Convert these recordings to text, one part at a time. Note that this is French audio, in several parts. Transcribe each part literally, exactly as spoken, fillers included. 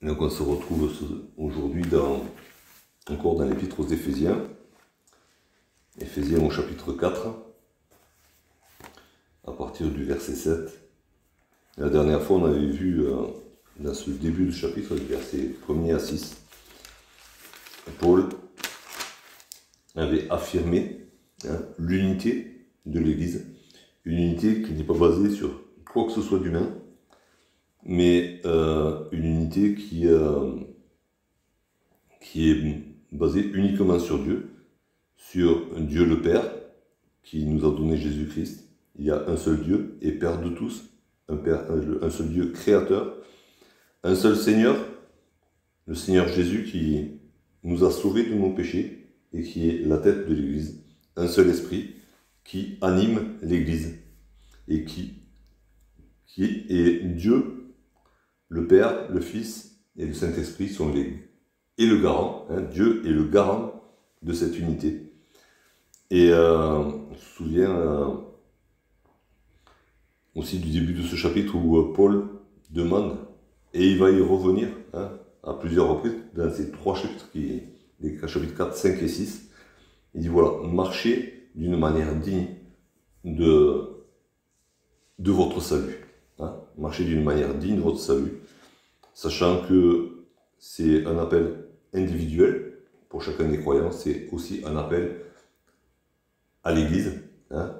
Donc on se retrouve aujourd'hui dans, encore dans l'épître aux Éphésiens, Éphésiens au chapitre quatre, à partir du verset sept. La dernière fois on avait vu euh, dans ce début du chapitre, du verset premier à six, Paul avait affirmé hein, l'unité de l'Église, une unité qui n'est pas basée sur quoi que ce soit d'humain, mais euh, une unité qui, euh, qui est basée uniquement sur Dieu, sur Dieu le Père, qui nous a donné Jésus-Christ. Il y a un seul Dieu et Père de tous, un, Père, un seul Dieu créateur, un seul Seigneur, le Seigneur Jésus qui nous a sauvés de nos péchés et qui est la tête de l'Église, un seul Esprit qui anime l'Église et qui, qui est Dieu. Le Père, le Fils et le Saint-Esprit sont les et le garant. Hein, Dieu est le garant de cette unité. Et euh, on se souvient euh, aussi du début de ce chapitre où euh, Paul demande, et il va y revenir hein, à plusieurs reprises dans ces trois chapitres, qui, les chapitres quatre, cinq et six. Il dit voilà, marchez d'une manière digne de, de votre salut. Hein, marchez d'une manière digne de votre salut, sachant que c'est un appel individuel pour chacun des croyants, c'est aussi un appel à l'Église. Hein,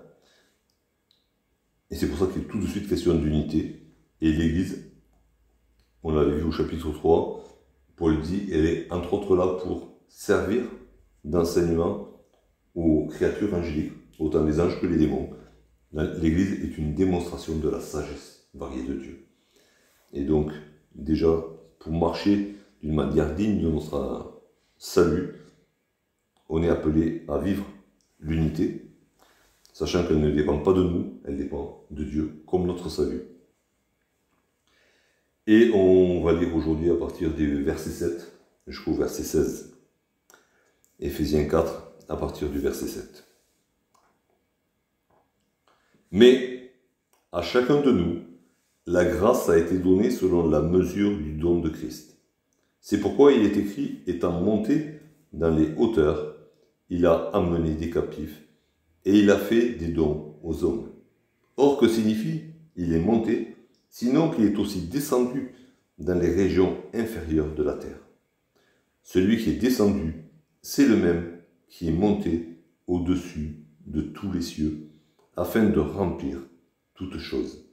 et c'est pour ça qu'il est tout de suite question d'unité. Et l'Église, on l'avait vu au chapitre trois, Paul dit, elle est entre autres là pour servir d'enseignement aux créatures angéliques, autant les anges que les démons. L'Église est une démonstration de la sagesse variée de Dieu. Et donc, déjà, pour marcher d'une manière digne de notre salut, on est appelé à vivre l'unité, sachant qu'elle ne dépend pas de nous, elle dépend de Dieu, comme notre salut. Et on va lire aujourd'hui à partir du verset sept jusqu'au verset seize. Éphésiens quatre, à partir du verset sept. Mais à chacun de nous, la grâce a été donnée selon la mesure du don de Christ. C'est pourquoi il est écrit, étant monté dans les hauteurs, il a amené des captifs et il a fait des dons aux hommes. Or, que signifie il est monté, sinon qu'il est aussi descendu dans les régions inférieures de la terre. Celui qui est descendu, c'est le même qui est monté au-dessus de tous les cieux, afin de remplir toutes choses.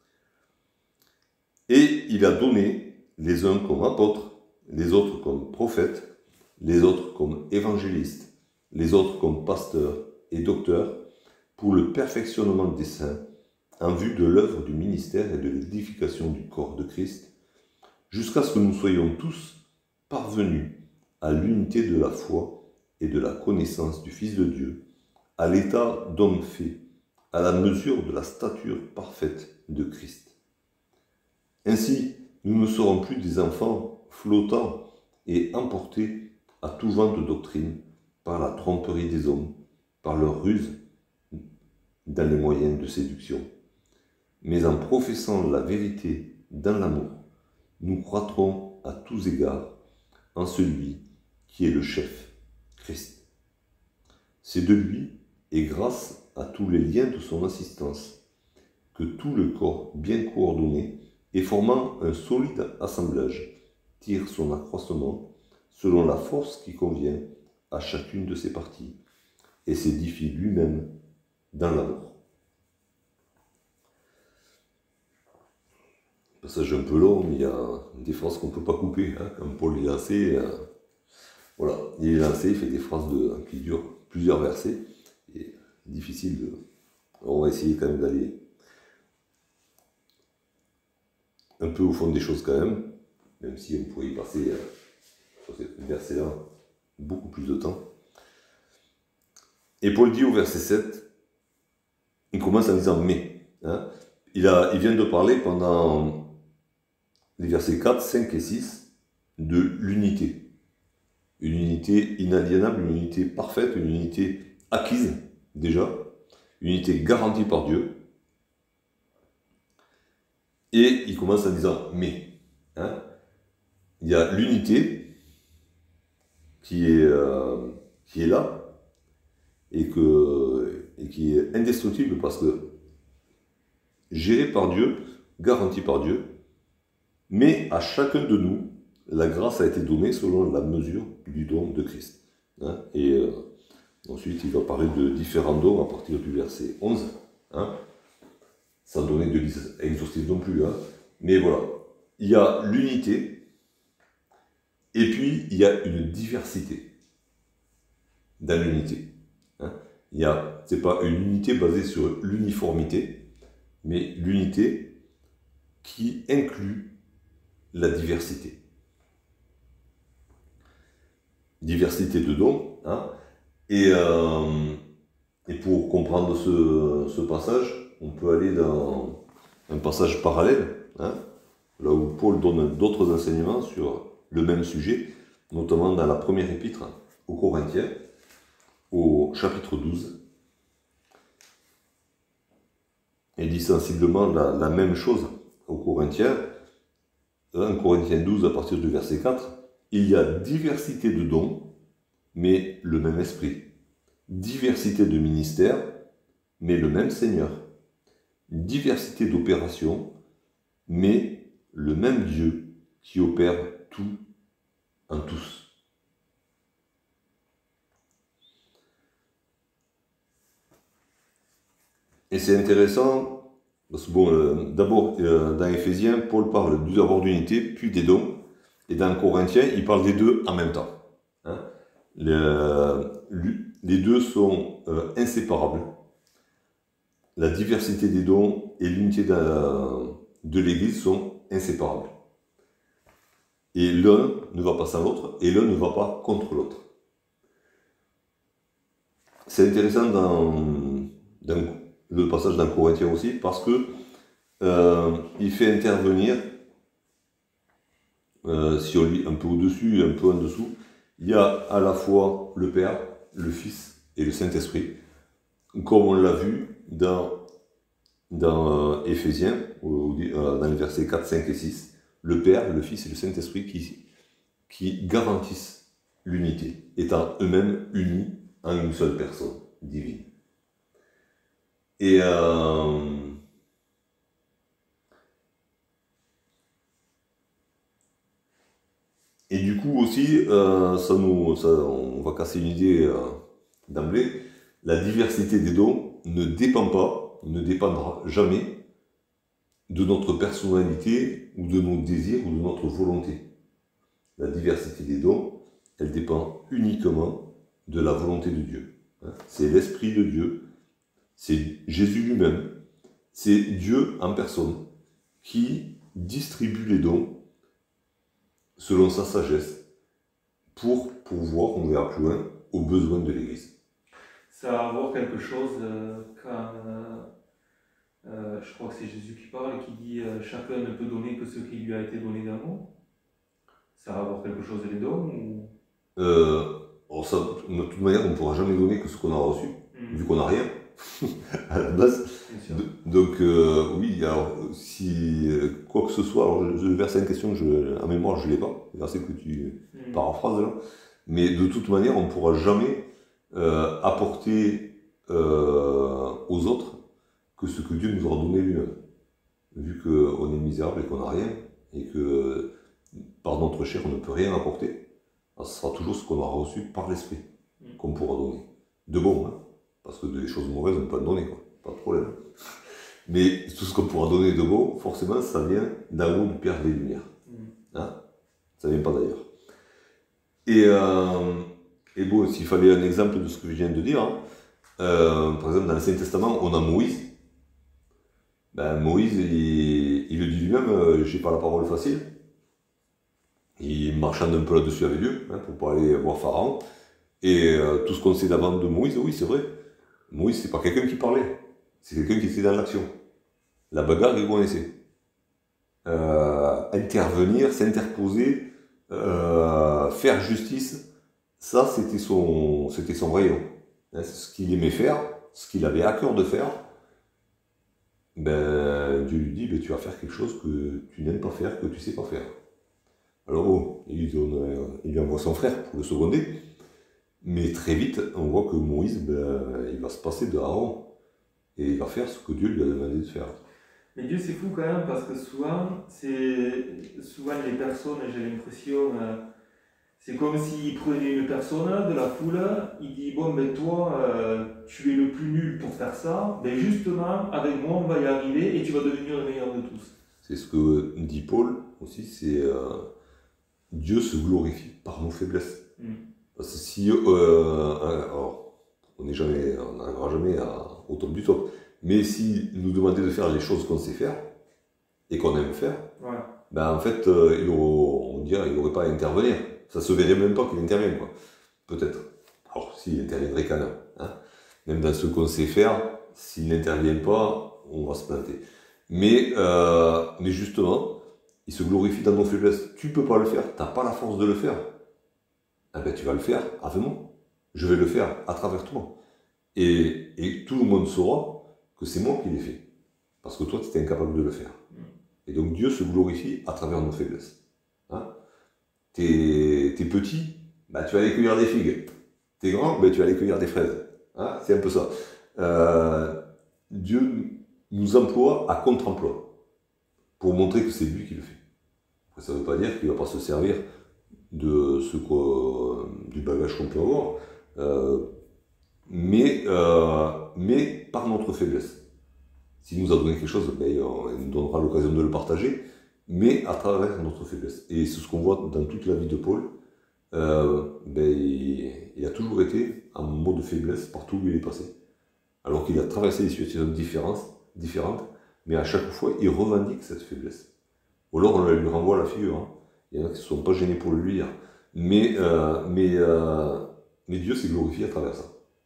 Et il a donné les uns comme apôtres, les autres comme prophètes, les autres comme évangélistes, les autres comme pasteurs et docteurs, pour le perfectionnement des saints, en vue de l'œuvre du ministère et de l'édification du corps de Christ, jusqu'à ce que nous soyons tous parvenus à l'unité de la foi et de la connaissance du Fils de Dieu, à l'état d'homme fait, à la mesure de la stature parfaite de Christ. Ainsi, nous ne serons plus des enfants flottants et emportés à tout vent de doctrine par la tromperie des hommes, par leur ruse dans les moyens de séduction. Mais en professant la vérité dans l'amour, nous croîtrons à tous égards en celui qui est le chef, Christ. C'est de lui et grâce à tous les liens de son assistance que tout le corps bien coordonné et formant un solide assemblage tire son accroissement selon la force qui convient à chacune de ses parties et s'édifie lui-même dans l'amour. Passage un peu long, mais il y a des phrases qu'on ne peut pas couper. Hein. Comme Paul est lancé, euh, voilà, il est lancé, il fait des phrases de, qui durent plusieurs versets. Et difficile de... Alors on va essayer quand même d'aller un peu au fond des choses quand même, même si on pourrait y passer euh, sur ces versets-là beaucoup plus de temps. Et Paul dit au verset sept, il commence en disant « mais hein ». Il, a, il vient de parler pendant les versets quatre, cinq et six de l'unité. Une unité inaliénable, une unité parfaite, une unité acquise déjà, une unité garantie par Dieu. Et il commence en disant « mais hein ». il y a l'unité qui est, euh, qui est là et, que, et qui est indestructible parce que gérée par Dieu, garantie par Dieu, mais à chacun de nous, la grâce a été donnée selon la mesure du don de Christ. Hein, et euh, ensuite, il va parler de différents dons à partir du verset onze, hein, sans donner de liste exhaustive non plus. Hein, mais voilà, il y a l'unité, et puis il y a une diversité dans l'unité. Hein. Ce n'est pas une unité basée sur l'uniformité, mais l'unité qui inclut la diversité. Diversité de dons. Hein. Et, euh, et pour comprendre ce, ce passage, on peut aller dans un passage parallèle, hein, là où Paul donne d'autres enseignements sur le même sujet, notamment dans la première épître aux Corinthiens, au chapitre douze. Il dit sensiblement la, la même chose aux Corinthiens. un Corinthiens douze, à partir du verset quatre, il y a diversité de dons, mais le même esprit. Diversité de ministères, mais le même Seigneur. Diversité d'opérations, mais le même Dieu qui opère tout en tous. Et c'est intéressant, parce que bon, euh, d'abord, euh, dans Éphésiens, Paul parle d'abord d'unité, puis des dons, et dans Corinthiens, il parle des deux en même temps. Hein. Le, les deux sont euh, inséparables. La diversité des dons et l'unité de, de l'Église sont inséparables. Et l'un ne va pas sans l'autre, et l'un ne va pas contre l'autre. C'est intéressant dans, dans le passage dans Corinthiens aussi, parce que euh, il fait intervenir, euh, si on lit un peu au-dessus et un peu en dessous, il y a à la fois le Père, le Fils et le Saint-Esprit, comme on l'a vu dans, dans euh, Éphésiens, où, euh, dans les versets quatre, cinq et six, le Père, le Fils et le Saint-Esprit qui, qui garantissent l'unité, étant eux-mêmes unis en une seule personne divine. Et, euh, et du coup aussi, euh, ça nous, ça, on va casser une idée euh, d'emblée, la diversité des dons ne dépend pas, ne dépendra jamais de notre personnalité ou de nos désirs ou de notre volonté. La diversité des dons, elle dépend uniquement de la volonté de Dieu. C'est l'Esprit de Dieu, c'est Jésus lui-même, c'est Dieu en personne qui distribue les dons selon sa sagesse pour pourvoir, on verra plus loin, aux besoins de l'Église. Ça va avoir quelque chose euh, quand, euh, euh, je crois que c'est Jésus qui parle et qui dit euh, chacun ne peut donner que ce qui lui a été donné d'amour. Ça va avoir quelque chose les dons ou... euh, ça, de toute manière, on ne pourra jamais donner que ce qu'on a reçu, mmh. vu qu'on n'a rien à la base. De, donc euh, oui, alors si quoi que ce soit, alors le verset en question, je, en mémoire, je ne l'ai pas, le verset que tu mmh. paraphrases là, mais de toute manière, on ne pourra jamais euh, apporter euh, aux autres que ce que Dieu nous aura donné lui-même. Vu qu'on est misérable et qu'on n'a rien, et que par notre chair, on ne peut rien apporter, alors ce sera toujours ce qu'on aura reçu par l'Esprit mmh. qu'on pourra donner. De bon, hein, parce que des choses mauvaises, on peut en donner, quoi. Pas de problème. Mais tout ce qu'on pourra donner de bon, forcément, ça vient d'en haut du Père des Lumières. Hein, ça ne vient pas d'ailleurs. Et, euh, et bon, s'il fallait un exemple de ce que je viens de dire, hein, euh, par exemple, dans l'Ancien Testament, on a Moïse. Ben, Moïse, il, il le dit lui-même, euh, j'ai pas la parole facile. Il marchande un peu là-dessus avec Dieu, hein, pour pas aller voir Pharaon. Et euh, tout ce qu'on sait d'avant de Moïse, oui, c'est vrai. Moïse, c'est pas quelqu'un qui parlait, c'est quelqu'un qui était dans l'action. La bagarre, il connaissait. Euh, intervenir, s'interposer, euh, faire justice, ça, c'était son, c'était son rayon. Hein, c'est ce qu'il aimait faire, ce qu'il avait à cœur de faire. Ben, Dieu lui dit, ben, tu vas faire quelque chose que tu n'aimes pas faire, que tu ne sais pas faire. Alors bon, il, donne, euh, il lui envoie son frère pour le seconder, mais très vite, on voit que Moïse, ben, il va se passer de Aaron, et il va faire ce que Dieu lui a demandé de faire. Mais Dieu, c'est fou quand même, parce que souvent, c'est souvent les personnes, j'ai l'impression, euh, c'est comme s'il prenait une personne de la foule, il dit, bon, ben toi, euh, tu es le plus nul pour faire ça, mais justement, avec moi, on va y arriver, et tu vas devenir le meilleur de tous. C'est ce que dit Paul aussi, c'est euh, Dieu se glorifie par nos faiblesses. Mm. Parce que si, euh, alors, on n'est jamais, on n'arrivera jamais à, au top du top, mais si nous demandait de faire les choses qu'on sait faire, et qu'on aime faire, ouais. Ben en fait, euh, il aurait, on dirait, il n'aurait pas à intervenir. Ça se verrait même pas qu'il intervienne, quoi. Peut-être. Alors, s'il interviendrait quand même. Hein. Même dans ce qu'on sait faire, s'il n'intervient pas, on va se planter. Mais, euh, mais justement, il se glorifie dans nos faiblesses. Tu ne peux pas le faire, tu n'as pas la force de le faire. Eh ben, tu vas le faire avec moi. Je vais le faire à travers toi. Et, et tout le monde saura que c'est moi qui l'ai fait. Parce que toi, tu étais incapable de le faire. Et donc Dieu se glorifie à travers nos faiblesses. Hein. T'es, t'es petit, bah, tu vas aller cueillir des figues. T'es grand, bah, tu vas aller cueillir des fraises. Hein. C'est un peu ça. Euh, Dieu nous emploie à contre-emploi pour montrer que c'est lui qui le fait. Après, ça ne veut pas dire qu'il ne va pas se servir de ce quoi, du bagage qu'on peut avoir, euh, mais, euh, mais par notre faiblesse. S'il nous a donné quelque chose, ben, il nous donnera l'occasion de le partager, mais à travers notre faiblesse. Et c'est ce qu'on voit dans toute la vie de Paul. Euh, ben, il, il a toujours été en mode de faiblesse partout où il est passé. Alors qu'il a traversé des situations différentes, différentes, mais à chaque fois, il revendique cette faiblesse. Ou alors, on lui renvoie la figure. Hein. Il y en a qui ne sont pas gênés pour le dire. Mais, euh, mais, euh, mais Dieu s'est glorifié à travers ça.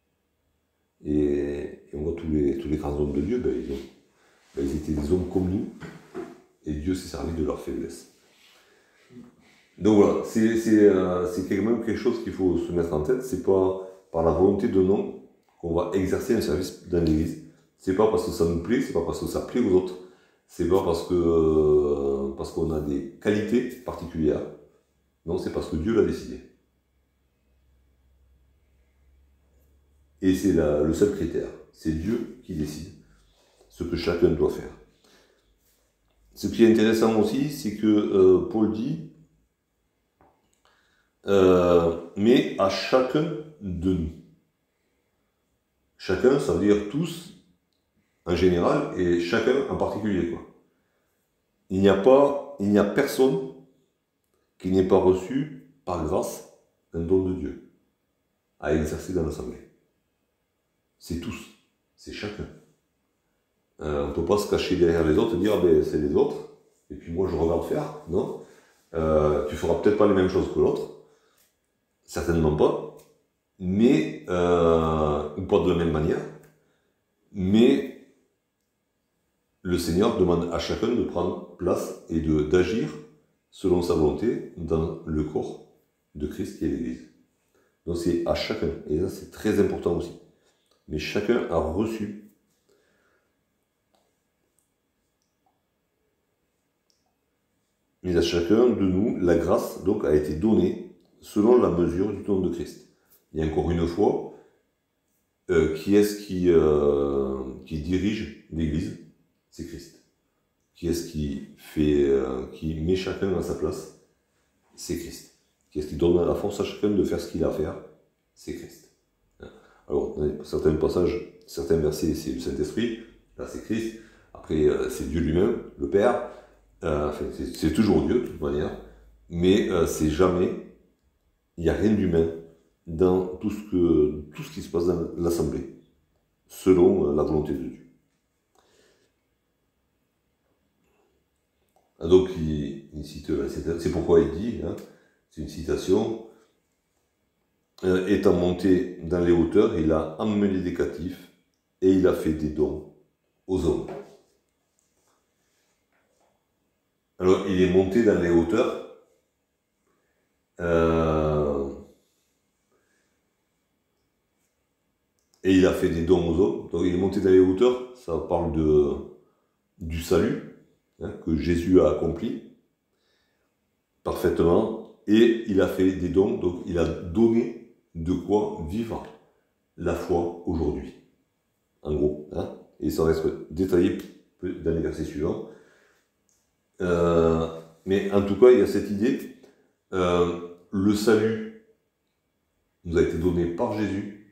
Et, et on voit tous les, tous les grands hommes de Dieu, ben, ils, ont, ben, ils étaient des hommes comme nous, et Dieu s'est servi de leur faiblesse. Donc voilà, c'est, c'est, euh, c'est quand même quelque chose qu'il faut se mettre en tête. C'est pas par la volonté de non qu'on va exercer un service dans l'église. C'est pas parce que ça nous plaît, c'est pas parce que ça plaît aux autres. C'est pas parce que euh, parce qu'on a des qualités particulières. Non, c'est parce que Dieu l'a décidé. Et c'est la, le seul critère. C'est Dieu qui décide ce que chacun doit faire. Ce qui est intéressant aussi, c'est que euh, Paul dit euh, mais à chacun de nous. Chacun, ça veut dire tous en général et chacun en particulier, quoi. Il n'y a pas, il n'y a personne qui n'ait pas reçu par grâce un don de Dieu à exercer dans l'assemblée. C'est tous, c'est chacun. Euh, on ne peut pas se cacher derrière les autres et dire ah ben, c'est les autres, et puis moi je regarde faire. Non, euh, tu feras peut-être pas les mêmes choses que l'autre, certainement pas, mais euh, ou pas de la même manière, mais le Seigneur demande à chacun de prendre place et de, d'agir selon sa volonté dans le corps de Christ qui est l'Église. Donc c'est à chacun, et ça c'est très important aussi. Mais chacun a reçu mais à chacun de nous, la grâce donc a été donnée selon la mesure du don de Christ. Et encore une fois, euh, qui est-ce qui, euh, qui dirige l'Église? C'est Christ. Qui est-ce qui fait, euh, qui met chacun à sa place? C'est Christ. Qui est-ce qui donne la force à chacun de faire ce qu'il a à faire? C'est Christ. Alors, dans certains passages, certains versets, c'est le Saint-Esprit, là c'est Christ, après euh, c'est Dieu lui-même, le Père, euh, enfin, c'est, c'est toujours Dieu de toute manière, mais euh, c'est jamais, il n'y a rien d'humain dans tout ce, que, tout ce qui se passe dans l'Assemblée, selon euh, la volonté de Dieu. Donc il, il cite, c'est pourquoi il dit, hein, c'est une citation, euh, étant monté dans les hauteurs, il a emmené des captifs et il a fait des dons aux hommes. Alors il est monté dans les hauteurs, euh, et il a fait des dons aux hommes. Donc il est monté dans les hauteurs, ça parle de, du salut, hein, que Jésus a accompli. parfaitement, et il a fait des dons, donc il a donné de quoi vivre la foi aujourd'hui. En gros, hein, et ça va être détaillé dans les versets suivants. Euh, mais en tout cas, il y a cette idée, euh, le salut nous a été donné par Jésus,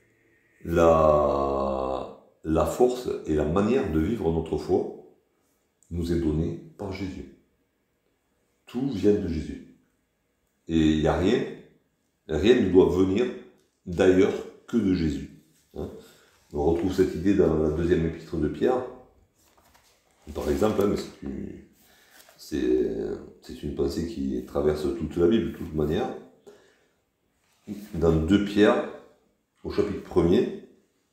la, la force et la manière de vivre notre foi nous est donnée par Jésus. Tout vient de Jésus. Et il n'y a rien, rien ne doit venir d'ailleurs que de Jésus. Hein. On retrouve cette idée dans la deuxième épître de Pierre, par exemple, hein, mais c'est une, c'est, c'est une pensée qui traverse toute la Bible de toute manière. Dans deux Pierre, au chapitre premier,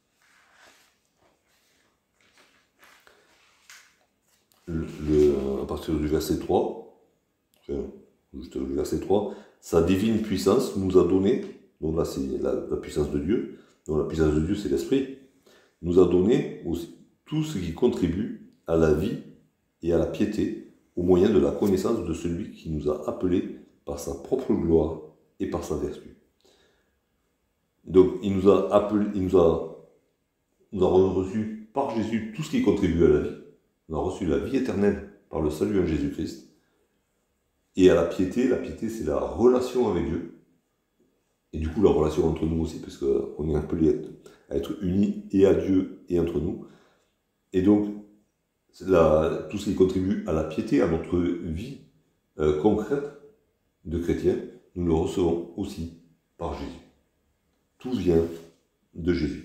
le, le, à partir du verset trois, enfin, juste le verset trois, sa divine puissance nous a donné, donc là c'est la, la puissance de Dieu, donc la puissance de Dieu c'est l'Esprit, nous a donné aussi tout ce qui contribue à la vie et à la piété au moyen de la connaissance de celui qui nous a appelés par sa propre gloire et par sa vertu. Donc il nous a appelé, il nous a, nous a reçu par Jésus tout ce qui contribue à la vie. On a reçu la vie éternelle par le salut en Jésus-Christ. Et à la piété, la piété c'est la relation avec Dieu. Et du coup la relation entre nous aussi, parce qu'on est appelé à être unis et à Dieu et entre nous. Et donc la, tout ce qui contribue à la piété, à notre vie euh, concrète de chrétien, nous le recevons aussi par Jésus. Tout vient de Jésus.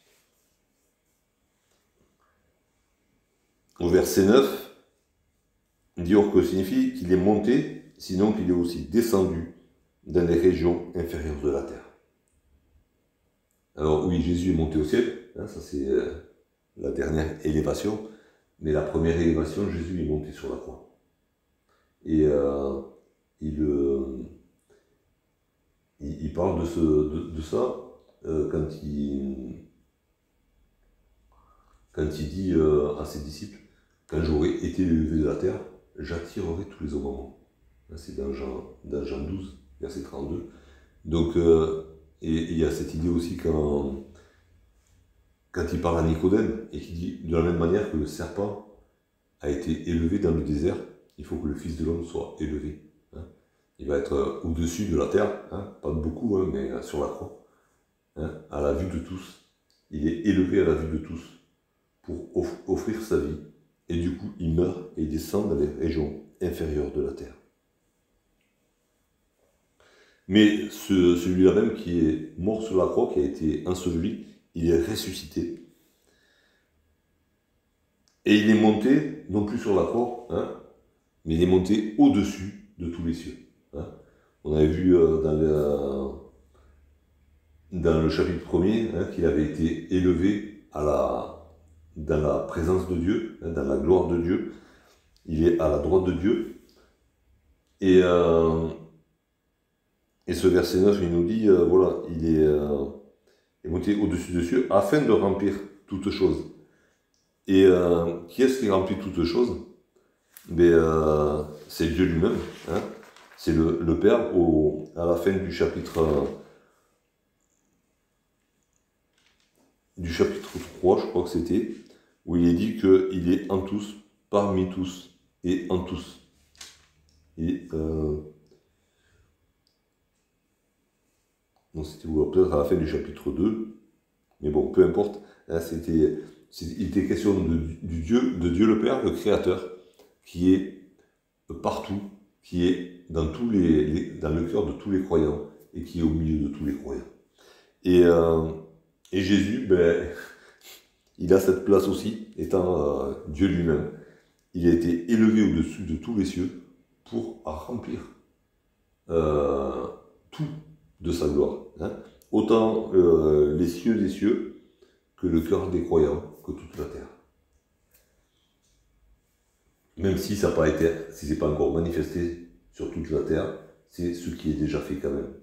Au verset neuf, Dior que signifie qu'il est monté, sinon qu'il est aussi descendu dans les régions inférieures de la terre. Alors oui, Jésus est monté au ciel, hein, ça c'est euh, la dernière élévation, mais la première élévation, Jésus est monté sur la croix. Et euh, il, euh, il, il parle de, ce, de, de ça euh, quand, il, quand il dit euh, à ses disciples, quand j'aurai été élevé de la terre, j'attirerai tous les hommes à moi. C'est dans Jean, dans Jean douze, verset trente-deux. Donc, euh, et il y a cette idée aussi quand, quand il parle à Nicodème, et qu'il dit, de la même manière que le serpent a été élevé dans le désert, il faut que le Fils de l'homme soit élevé. Hein. Il va être au-dessus de la terre, hein, pas de beaucoup, hein, mais sur la croix, hein, à la vue de tous. Il est élevé à la vue de tous pour off- offrir sa vie. Et du coup, il meurt et il descend dans les régions inférieures de la terre. Mais ce, celui-là même qui est mort sur la croix, qui a été enseveli, il est ressuscité. Et il est monté, non plus sur la croix, hein, mais il est monté au-dessus de tous les cieux. Hein. On avait vu euh, dans, le, dans le chapitre premier hein, qu'il avait été élevé à la, dans la présence de Dieu, hein, dans la gloire de Dieu. Il est à la droite de Dieu. Et, euh, et ce verset neuf, il nous dit, euh, voilà, il est, euh, est monté au-dessus des cieux afin de remplir toutes choses. Et euh, qui est-ce qui remplit toutes choses? Ben, euh, c'est Dieu lui-même. Hein. C'est le, le Père au, à la fin du chapitre, euh, du chapitre trois, je crois que c'était, où il est dit qu'il est en tous, parmi tous et en tous. Et euh, donc c'était peut-être à la fin du chapitre deux, mais bon, peu importe, hein, c'était, il était question de, du Dieu, de Dieu le Père, le Créateur, qui est partout, qui est dans, tous les, les, dans le cœur de tous les croyants et qui est au milieu de tous les croyants. Et, euh, et Jésus, ben, il a cette place aussi, étant euh, Dieu lui-même. Il a été élevé au-dessus de tous les cieux pour remplir euh, tout de sa gloire. Hein. Autant euh, les cieux des cieux que le cœur des croyants, que toute la terre. Même si ça n'a pas été, si c'est pas encore manifesté sur toute la terre, c'est ce qui est déjà fait quand même.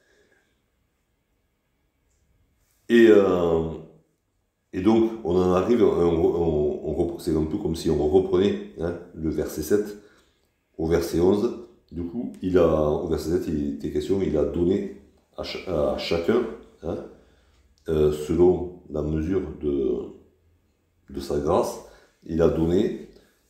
Et, euh, et donc, on en arrive, on, on, on, c'est un peu comme si on reprenait hein, le verset sept au verset onze, du coup, il a, au verset sept, il était question, il a donné à, ch à chacun, hein, euh, selon la mesure de, de sa grâce, il a donné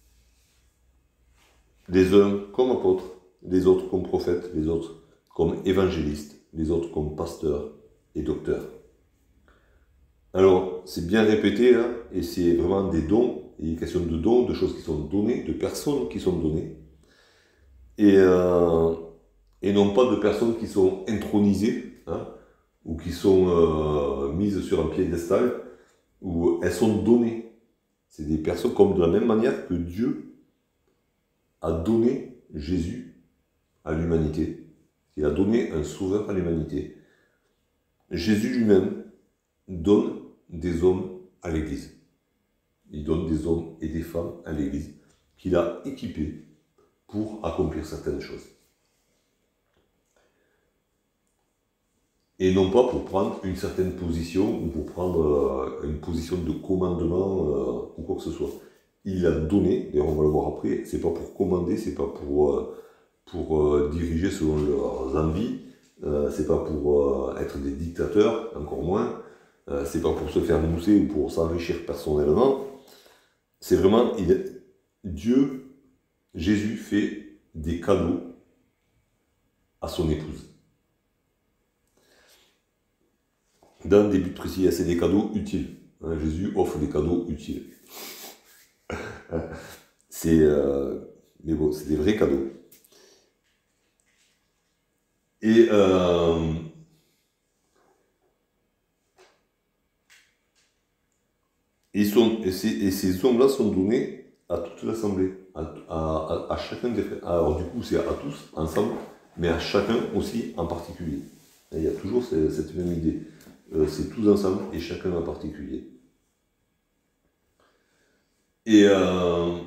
les uns comme apôtres, les autres comme prophètes, les autres comme évangélistes, les autres comme pasteurs et docteurs. Alors, c'est bien répété, hein, et c'est vraiment des dons, il est question de dons, de choses qui sont données, de personnes qui sont données, et, euh, et non pas de personnes qui sont intronisées, hein, ou qui sont euh, mises sur un piédestal, où elles sont données. C'est des personnes comme de la même manière que Dieu a donné Jésus à l'humanité. Il a donné un sauveur à l'humanité. Jésus lui-même donne des hommes à l'Église. Il donne des hommes et des femmes à l'Église qu'il a équipés pour accomplir certaines choses. Et non pas pour prendre une certaine position ou pour prendre euh, une position de commandement euh, ou quoi que ce soit. Il a donné, d'ailleurs on va le voir après, c'est pas pour commander, c'est pas pour, euh, pour euh, diriger selon leurs envies, euh, c'est pas pour euh, être des dictateurs, encore moins, euh, c'est pas pour se faire mousser ou pour s'enrichir personnellement. C'est vraiment, il, Dieu, Jésus fait des cadeaux à son épouse. Dans des buts précis, c'est des cadeaux utiles. Hein, Jésus offre des cadeaux utiles. C'est euh, mais bon, c'est des vrais cadeaux. Et, euh, et, sont, et, ces, et ces hommes-là sont donnés à toute l'assemblée, à, à, à, à chacun des frères. Alors du coup, c'est à tous ensemble, mais à chacun aussi en particulier. Et il y a toujours cette, cette même idée. Euh, c'est tous ensemble et chacun en particulier. Et, euh,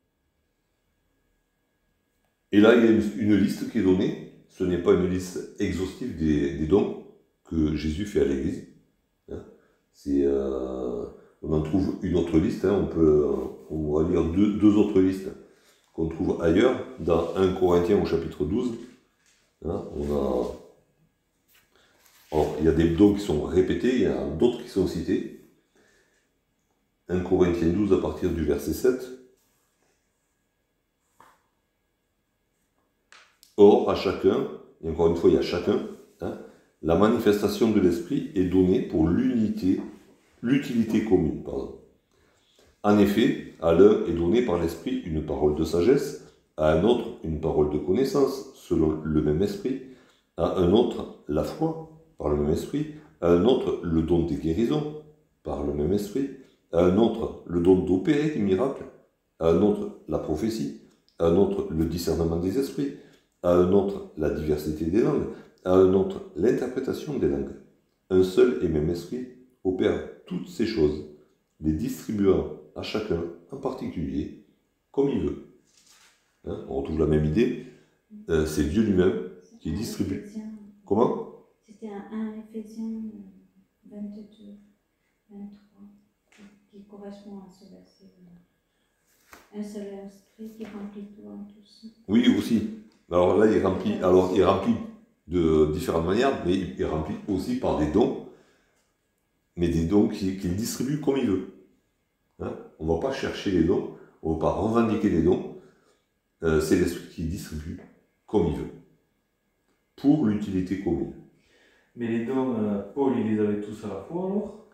et là, il y a une, une liste qui est donnée. Ce n'est pas une liste exhaustive des, des dons que Jésus fait à l'Église. Hein. C'est, euh, on en trouve une autre liste. Hein. On peut, on va lire deux, deux autres listes qu'on trouve ailleurs, dans premier Corinthiens au chapitre douze. Hein. On a, alors, il y a des dons qui sont répétés, il y a d'autres qui sont cités. premier Corinthiens douze à partir du verset sept. Or, à chacun, et encore une fois, il y a chacun, hein, la manifestation de l'esprit est donnée pour l'unité, l'utilité commune. Pardon. En effet, à l'un est donnée par l'esprit une parole de sagesse, à un autre une parole de connaissance, selon le même esprit, à un autre la foi, par le même esprit, à un autre le don des guérisons, par le même esprit, à un autre le don d'opérer des miracles, à un autre la prophétie, à un autre le discernement des esprits, à un autre la diversité des langues, à un autre l'interprétation des langues. Un seul et même esprit opère toutes ces choses, les distribuant à chacun en particulier comme il veut. Hein, on retrouve la même idée, euh, c'est Dieu lui-même qui distribue. Comment? C'était un un Éphésiens vingt-deux, vingt-trois, qui correspond à ce verset. Un seul esprit qui remplit tout en tous. Oui, aussi. Alors là, il est rempli, alors, il est rempli de différentes manières, mais il est rempli aussi par des dons, mais des dons qu'il qu'il distribue comme il veut. Hein, on ne va pas chercher les dons, on ne va pas revendiquer les dons, euh, c'est l'esprit qui distribue comme il veut, pour l'utilité commune. Mais les dons, euh, Paul, il les avait tous à la fois alors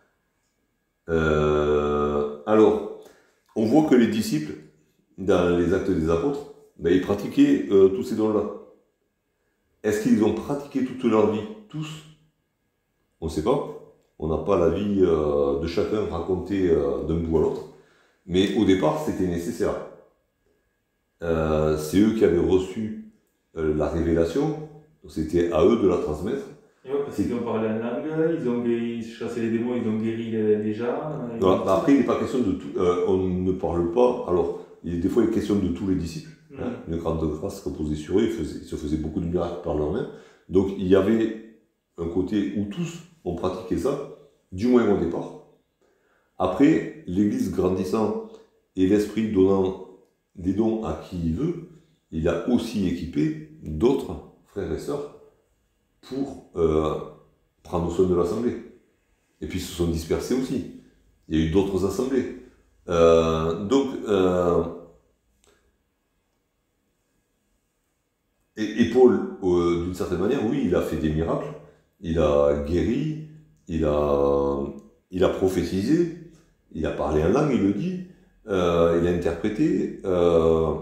euh, Alors, on voit que les disciples, dans les actes des apôtres, ben, ils pratiquaient euh, tous ces dons-là. Est-ce qu'ils ont pratiqué toute leur vie, tous? On ne sait pas. On n'a pas la vie euh, de chacun racontée euh, d'un bout à l'autre. Mais au départ, c'était nécessaire. Euh, c'est eux qui avaient reçu euh, la révélation. C'était à eux de la transmettre. Et ouais, parce qu'ils ont parlé en langue, ils ont guéri, chassé les démons, ils ont guéri les, les gens. Voilà. Bah, après, il n'est pas question de tout. Euh, on ne parle pas. Alors, il, des fois, il est question de tous les disciples. Mmh. Hein, une grande grâce reposait sur eux. Ils, faisaient, ils se faisaient beaucoup de miracles par leurs mains. Donc, il y avait un côté où tous ont pratiqué ça, du moins au départ. Après, l'Église grandissant et l'Esprit donnant des dons à qui il veut, il a aussi équipé d'autres frères et sœurs pour euh, prendre soin de l'assemblée. Et puis ils se sont dispersés aussi. Il y a eu d'autres assemblées. Euh, donc, euh, et, et Paul, euh, d'une certaine manière, oui, il a fait des miracles, il a guéri, il a, il a prophétisé, il a parlé en langue, il le dit, euh, il a interprété, euh,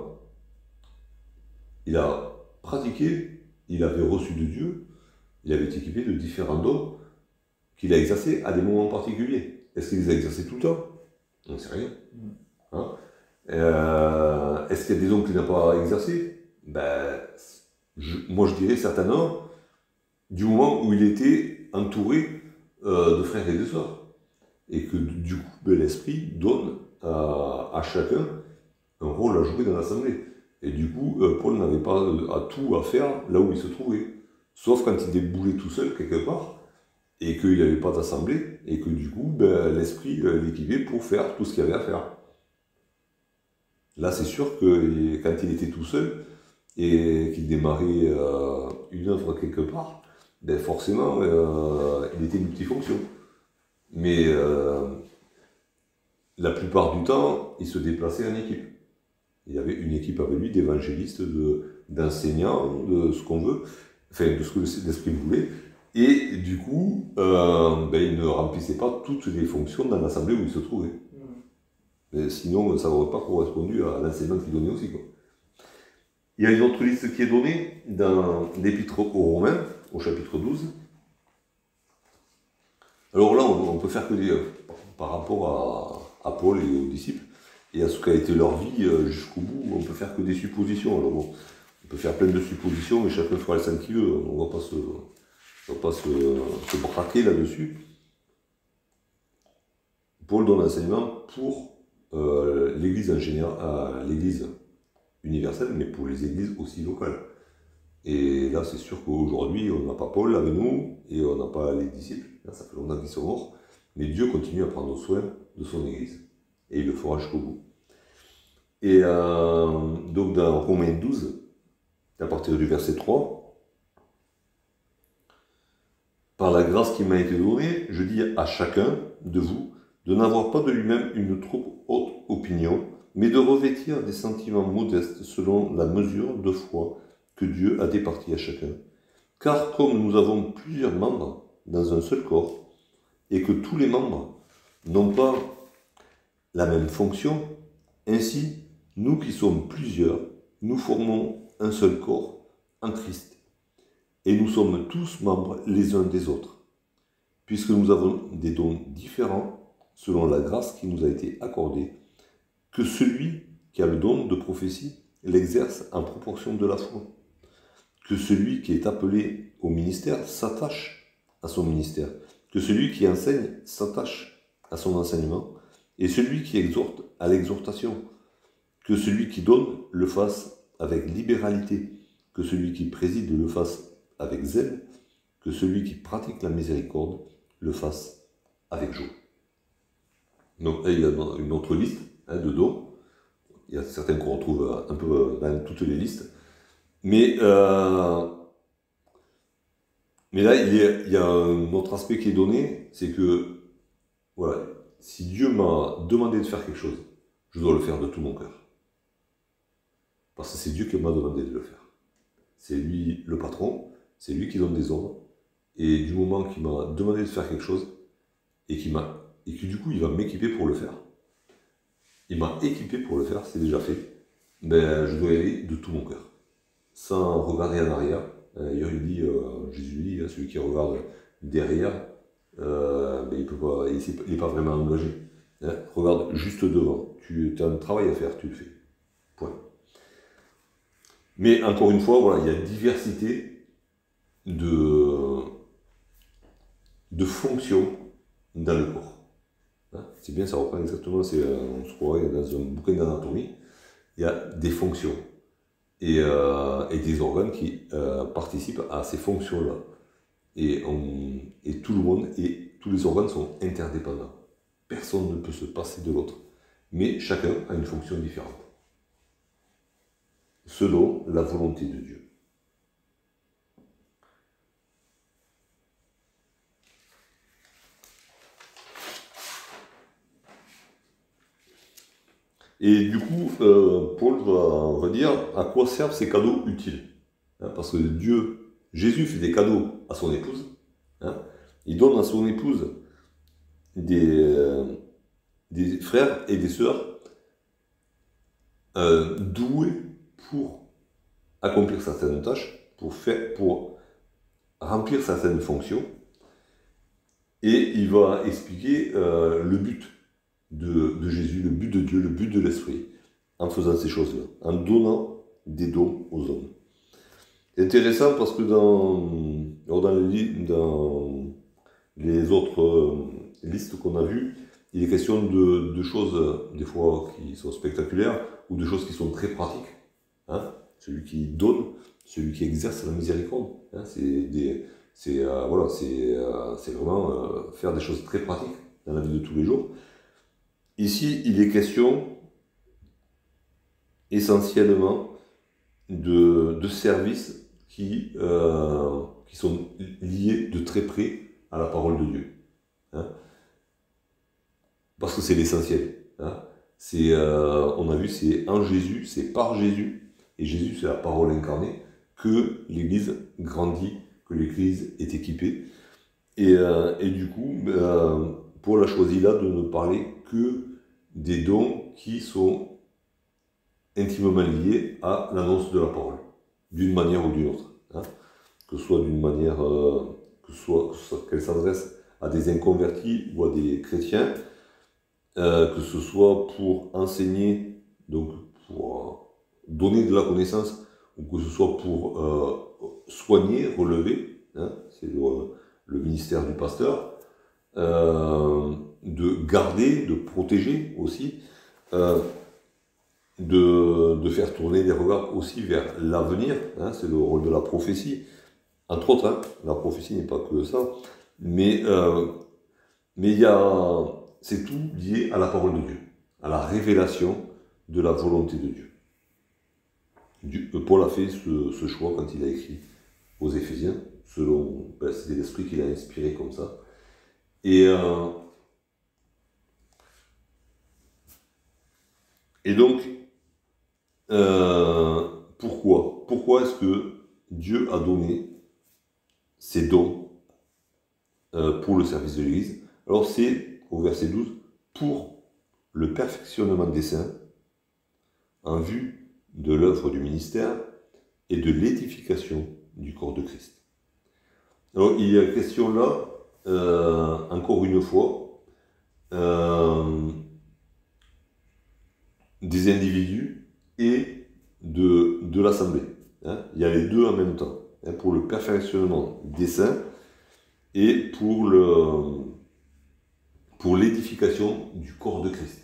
il a pratiqué, il avait reçu de Dieu, il avait été équipé de différents dons qu'il a exercés à des moments particuliers. Est-ce qu'il les a exercés tout le temps? On ne sait rien. Hein? Euh, Est-ce qu'il y a des dons qu'il n'a pas exercés? Ben, je, moi je dirais certainement du moment où il était entouré euh, de frères et de sœurs. Et que du coup, ben, l'Esprit donne à, à chacun un rôle à jouer dans l'assemblée. Et du coup, euh, Paul n'avait pas à tout à faire là où il se trouvait. Sauf quand il déboulait tout seul quelque part, et qu'il n'y avait pas d'assemblée, et que du coup, ben, l'Esprit euh, l'équipait pour faire tout ce qu'il y avait à faire. Là, c'est sûr que quand il était tout seul, et qu'il démarrait euh, une œuvre quelque part, ben forcément, euh, il était multifonction. Mais euh, la plupart du temps, il se déplaçait en équipe. Il y avait une équipe avec lui d'évangélistes, d'enseignants, de, de ce qu'on veut, enfin de ce que l'Esprit voulait. Et du coup, euh, ben, il ne remplissait pas toutes les fonctions dans l'assemblée où il se trouvait. Mais sinon, ça n'aurait pas correspondu à l'enseignement qu'il donnait aussi, quoi. Il y a une autre liste qui est donnée dans l'Épître aux Romains, au chapitre douze. Alors là, on, on peut faire que des, par rapport à, à Paul et aux disciples, et à ce qu'a été leur vie jusqu'au bout, on peut faire que des suppositions. Alors bon, on peut faire plein de suppositions, mais chacun fera le sang qu'il veut. On ne va pas se, on va pas se, se braquer là-dessus. Paul donne l'enseignement pour euh, l'Église en général, euh, l'Église universelle, mais pour les églises aussi locales. Et là, c'est sûr qu'aujourd'hui, on n'a pas Paul avec nous, et on n'a pas les disciples. Là, ça fait longtemps qu'ils sont morts. Mais Dieu continue à prendre soin de son Église. Et il le fera jusqu'au bout. Et euh, donc, dans Romains douze, à partir du verset trois, « Par la grâce qui m'a été donnée, je dis à chacun de vous de n'avoir pas de lui-même une trop haute opinion, mais de revêtir des sentiments modestes selon la mesure de foi que Dieu a départie à chacun. Car comme nous avons plusieurs membres dans un seul corps, et que tous les membres n'ont pas la même fonction, ainsi, nous qui sommes plusieurs, nous formons un seul corps en Christ. Et nous sommes tous membres les uns des autres, puisque nous avons des dons différents selon la grâce qui nous a été accordée, que celui qui a le don de prophétie l'exerce en proportion de la foi, que celui qui est appelé au ministère s'attache à son ministère, que celui qui enseigne s'attache à son enseignement, et celui qui exhorte à l'exhortation, que celui qui donne le fasse avec libéralité, que celui qui préside le fasse avec zèle, que celui qui pratique la miséricorde le fasse avec joie. Donc là, il y a une autre liste hein, de dons. Il y a certains qu'on retrouve un peu dans toutes les listes. Mais, euh, mais là, il y, a, il y a un autre aspect qui est donné, c'est que voilà, si Dieu m'a demandé de faire quelque chose, je dois le faire de tout mon cœur. Parce que c'est Dieu qui m'a demandé de le faire. C'est lui le patron, c'est lui qui donne des ordres. Et du moment qu'il m'a demandé de faire quelque chose, et, qu'il m'a, et que du coup il va m'équiper pour le faire, il m'a équipé pour le faire, c'est déjà fait, ben, je dois y aller de tout mon cœur. Sans regarder en arrière. D'ailleurs, il dit, euh, Jésus dit, celui qui regarde derrière, euh, ben, il peut pas, il n'est pas vraiment engagé. Hein, regarde juste devant. Tu as un travail à faire, tu le fais. Point. Mais encore une fois, voilà, il y a diversité de, de fonctions dans le corps. Hein, c'est bien, ça reprend exactement, c'est, on se croirait dans un bouquin d'anatomie, il y a des fonctions. Et, euh, et des organes qui euh, participent à ces fonctions-là. Et, on, et tout le monde, et tous les organes sont interdépendants. Personne ne peut se passer de l'autre. Mais chacun a une fonction différente. Selon la volonté de Dieu. Et du coup, euh, Paul va, va dire à quoi servent ces cadeaux utiles. Hein, parce que Dieu, Jésus fait des cadeaux à son épouse. Hein, il donne à son épouse des, euh, des frères et des sœurs euh, doués pour accomplir certaines tâches, pour, faire, pour remplir certaines fonctions. Et il va expliquer euh, le but de, de Jésus, le but de Dieu, le but de l'Esprit, en faisant ces choses-là, en donnant des dons aux hommes. C'est intéressant parce que dans, dans, les, dans les autres euh, listes qu'on a vues, il est question de, de choses, des fois, qui sont spectaculaires, ou de choses qui sont très pratiques. Hein, celui qui donne, celui qui exerce la miséricorde. Hein, c'est des... C'est euh, voilà, euh, vraiment euh, faire des choses très pratiques dans la vie de tous les jours. Ici, il est question essentiellement de, de services qui, euh, qui sont liés de très près à la parole de Dieu. Hein, parce que c'est l'essentiel. Hein, euh, on a vu, c'est en Jésus, c'est par Jésus, et Jésus, c'est la parole incarnée, que l'Église grandit, que l'Église est équipée. Et, euh, et du coup, euh, Paul a choisi là de ne parler que des dons qui sont intimement liés à l'annonce de la parole, d'une manière ou d'une autre. Hein. Que ce soit d'une manière, euh, que ce soit, qu'elle s'adresse à des inconvertis ou à des chrétiens, euh, que ce soit pour enseigner, donc pour euh, donner de la connaissance, ou que ce soit pour euh, soigner, relever, hein, c'est le, le ministère du pasteur, euh, de garder, de protéger aussi, euh, de, de faire tourner les regards aussi vers l'avenir, hein, c'est le rôle de la prophétie, entre autres, hein, la prophétie n'est pas que ça, mais euh, mais il y a, c'est tout lié à la parole de Dieu, à la révélation de la volonté de Dieu. Dieu, Paul a fait ce, ce choix quand il a écrit aux Éphésiens, selon, ben, c'était l'esprit qui l'a inspiré comme ça. Et, euh, et donc, euh, pourquoi Pourquoi est-ce que Dieu a donné ces dons euh, pour le service de l'Église? Alors c'est, au verset douze, pour le perfectionnement des saints, en vue de l'œuvre du ministère et de l'édification du corps de Christ. Alors, il y a question là, euh, encore une fois, euh, des individus et de, de l'Assemblée. Hein. Il y a les deux en même temps, hein, pour le perfectionnement des saints et pour le, pour l'édification du corps de Christ.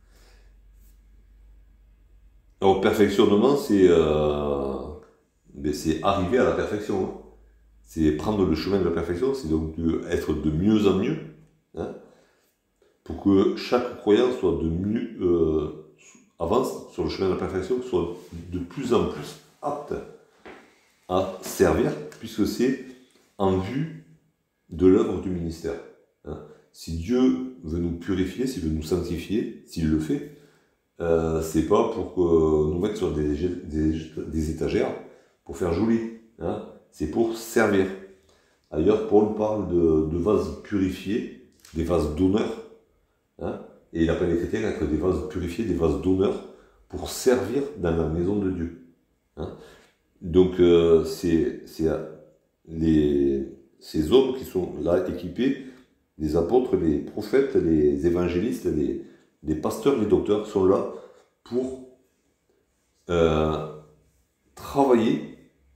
Alors, perfectionnement, c'est euh, c'est arriver à la perfection. Hein. C'est prendre le chemin de la perfection, c'est donc de, être de mieux en mieux, hein, pour que chaque croyant soit de mieux, euh, avance sur le chemin de la perfection, soit de plus en plus apte à servir, puisque c'est en vue de l'œuvre du ministère. Hein. Si Dieu veut nous purifier, s'il veut nous sanctifier, s'il le fait, euh, c'est pas pour que nous mettre sur des, des, des étagères pour faire joli, hein. C'est pour servir. D'ailleurs, Paul parle de, de vases purifiés, des vases d'honneur, hein, et il appelle les chrétiens à être des vases purifiés, des vases d'honneur, pour servir dans la maison de Dieu. Hein. Donc, euh, c'est les, ces hommes qui sont là équipés, les apôtres, les prophètes, les évangélistes, les, les pasteurs, les docteurs, sont là pour euh, travailler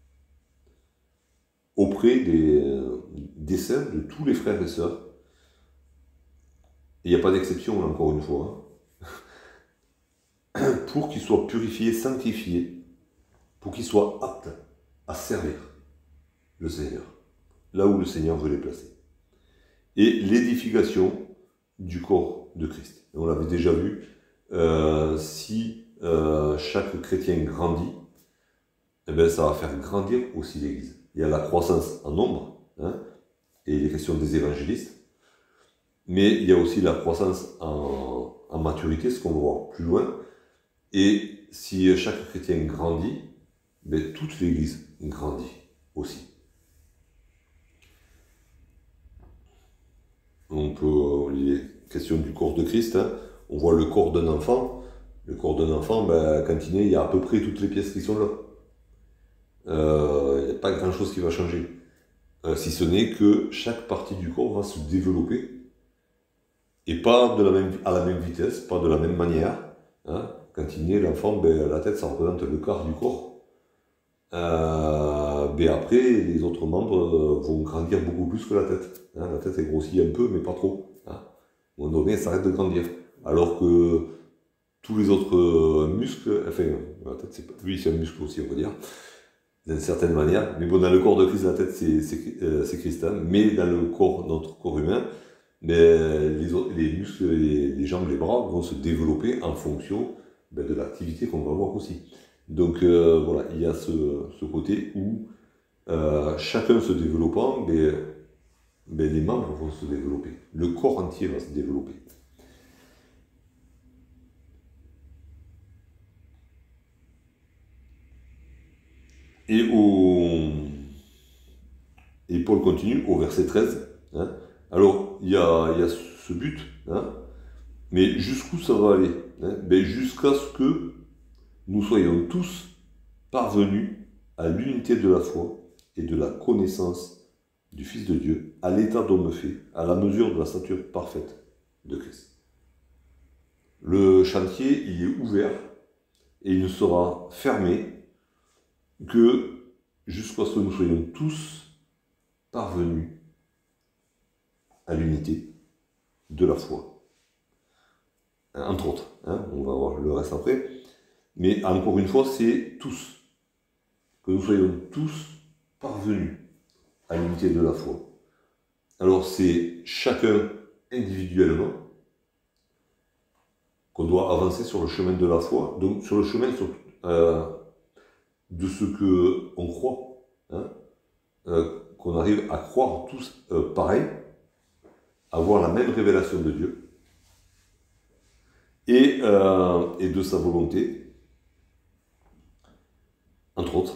auprès des, des saints, de tous les frères et sœurs. Il n'y a pas d'exception, encore une fois, hein, pour qu'ils soient purifiés, sanctifiés, pour qu'ils soient aptes à servir le Seigneur, là où le Seigneur veut les placer. Et l'édification du corps de Christ. On l'avait déjà vu, euh, si euh, chaque chrétien grandit, eh bien, ça va faire grandir aussi l'Église. Il y a la croissance en nombre, hein, et les questions des évangélistes, mais il y a aussi la croissance en, en maturité, ce qu'on va voir plus loin, Et si chaque chrétien grandit, ben, toute l'Église grandit aussi. On peut, les questions du corps de Christ, hein, on voit le corps d'un enfant. Le corps d'un enfant, ben, quand il naît, il y a à peu près toutes les pièces qui sont là. Euh, il n'y a pas grand-chose qui va changer. Euh, si ce n'est que chaque partie du corps va se développer. Et pas de la même, à la même vitesse, pas de la même manière. Hein. Quand il naît, l'enfant, ben, la tête, ça représente le quart du corps. Euh, ben après, les autres membres vont grandir beaucoup plus que la tête. Hein. La tête, elle grossit un peu, mais pas trop. Hein. À un moment donné, elle s'arrête de grandir. Alors que tous les autres muscles, enfin, la tête, c'est pas, lui, c'est un muscle aussi, on va dire, d'une certaine manière. Mais bon, dans le corps de Christ, la tête, c'est, c'est, euh, c'est Christ. Hein. Mais dans le corps, notre corps humain, mais les, autres, les muscles, les, les jambes, les bras vont se développer en fonction ben, de l'activité qu'on va avoir aussi. Donc euh, voilà, il y a ce, ce côté où euh, chacun se développant, ben, ben, les membres vont se développer. Le corps entier va se développer. Et, au... Et Paul continue au verset treize. Hein. Alors, il y a, il y a ce but, hein, mais jusqu'où ça va aller, hein, ben, jusqu'à ce que nous soyons tous parvenus à l'unité de la foi et de la connaissance du Fils de Dieu, à l'état d'homme fait, à la mesure de la stature parfaite de Christ. Le chantier, il est ouvert et il ne sera fermé que jusqu'à ce que nous soyons tous parvenus à l'unité de la foi. Entre autres, hein, on va voir le reste après. Mais encore une fois, c'est tous. Que nous soyons tous parvenus à l'unité de la foi. Alors c'est chacun individuellement qu'on doit avancer sur le chemin de la foi, donc sur le chemin sur, euh, de ce qu'on croit, hein, euh, qu'on arrive à croire tous euh, pareil, avoir la même révélation de Dieu et, euh, et de sa volonté, entre autres,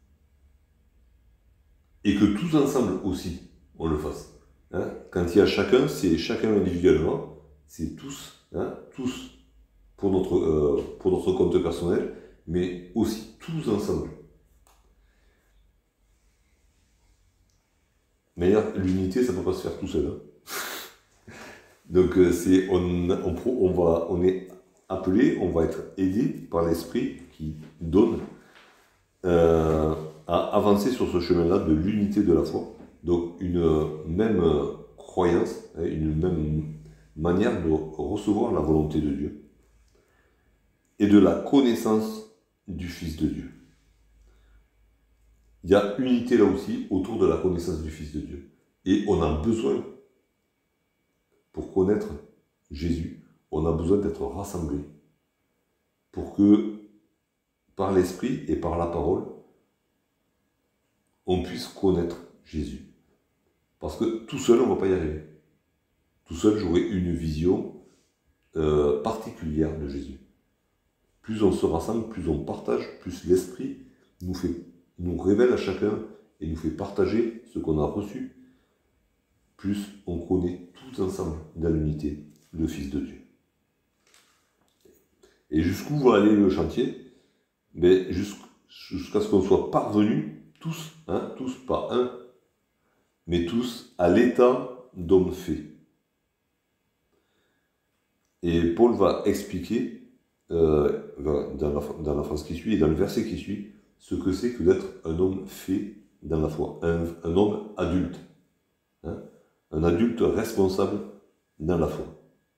et que tous ensemble aussi on le fasse. Hein. Quand il y a chacun, c'est chacun individuellement, c'est tous, hein, tous pour notre, euh, pour notre compte personnel, mais aussi tous ensemble. Mais l'unité, ça ne peut pas se faire tout seul. Hein. Donc c'est, on, on, on, va, on est appelé, on va être aidé par l'Esprit qui donne euh, à avancer sur ce chemin-là de l'unité de la foi. Donc une même croyance, une même manière de recevoir la volonté de Dieu et de la connaissance du Fils de Dieu. Il y a unité là aussi autour de la connaissance du Fils de Dieu. Et on a besoin, pour connaître Jésus, on a besoin d'être rassemblés pour que, par l'Esprit et par la parole, on puisse connaître Jésus. Parce que tout seul, on ne va pas y arriver. Tout seul, j'aurai une vision euh, particulière de Jésus. Plus on se rassemble, plus on partage, plus l'Esprit nous, fait, nous révèle à chacun et nous fait partager ce qu'on a reçu, plus on connaît tous ensemble dans l'unité le Fils de Dieu. Et jusqu'où va aller le chantier? Mais jusqu'à ce qu'on soit parvenus, tous, hein, tous, pas un, mais tous à l'état d'homme fait. Et Paul va expliquer euh, dans, la, dans la phrase qui suit et dans le verset qui suit ce que c'est que d'être un homme fait dans la foi, un, un homme adulte, hein, un adulte responsable dans la foi.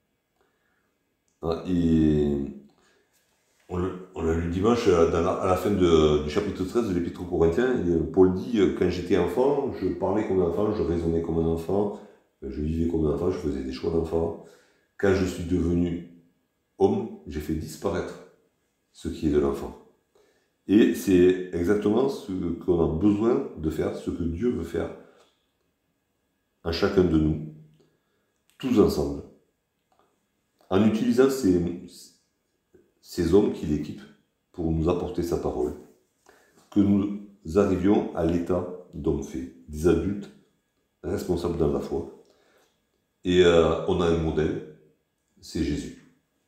Et on l'a lu dimanche dans la, à la fin de, du chapitre treize de l'Épître aux Corinthiens, Paul dit « Quand j'étais enfant, je parlais comme un enfant, je raisonnais comme un enfant, je vivais comme un enfant, je faisais des choix d'enfant. Quand je suis devenu homme, j'ai fait disparaître ce qui est de l'enfant. » Et c'est exactement ce qu'on a besoin de faire, ce que Dieu veut faire à chacun de nous, tous ensemble, en utilisant ces, ces hommes qui l'équipent pour nous apporter sa parole, que nous arrivions à l'état d'hommes faits, des adultes responsables dans la foi. Et euh, on a un modèle, c'est Jésus.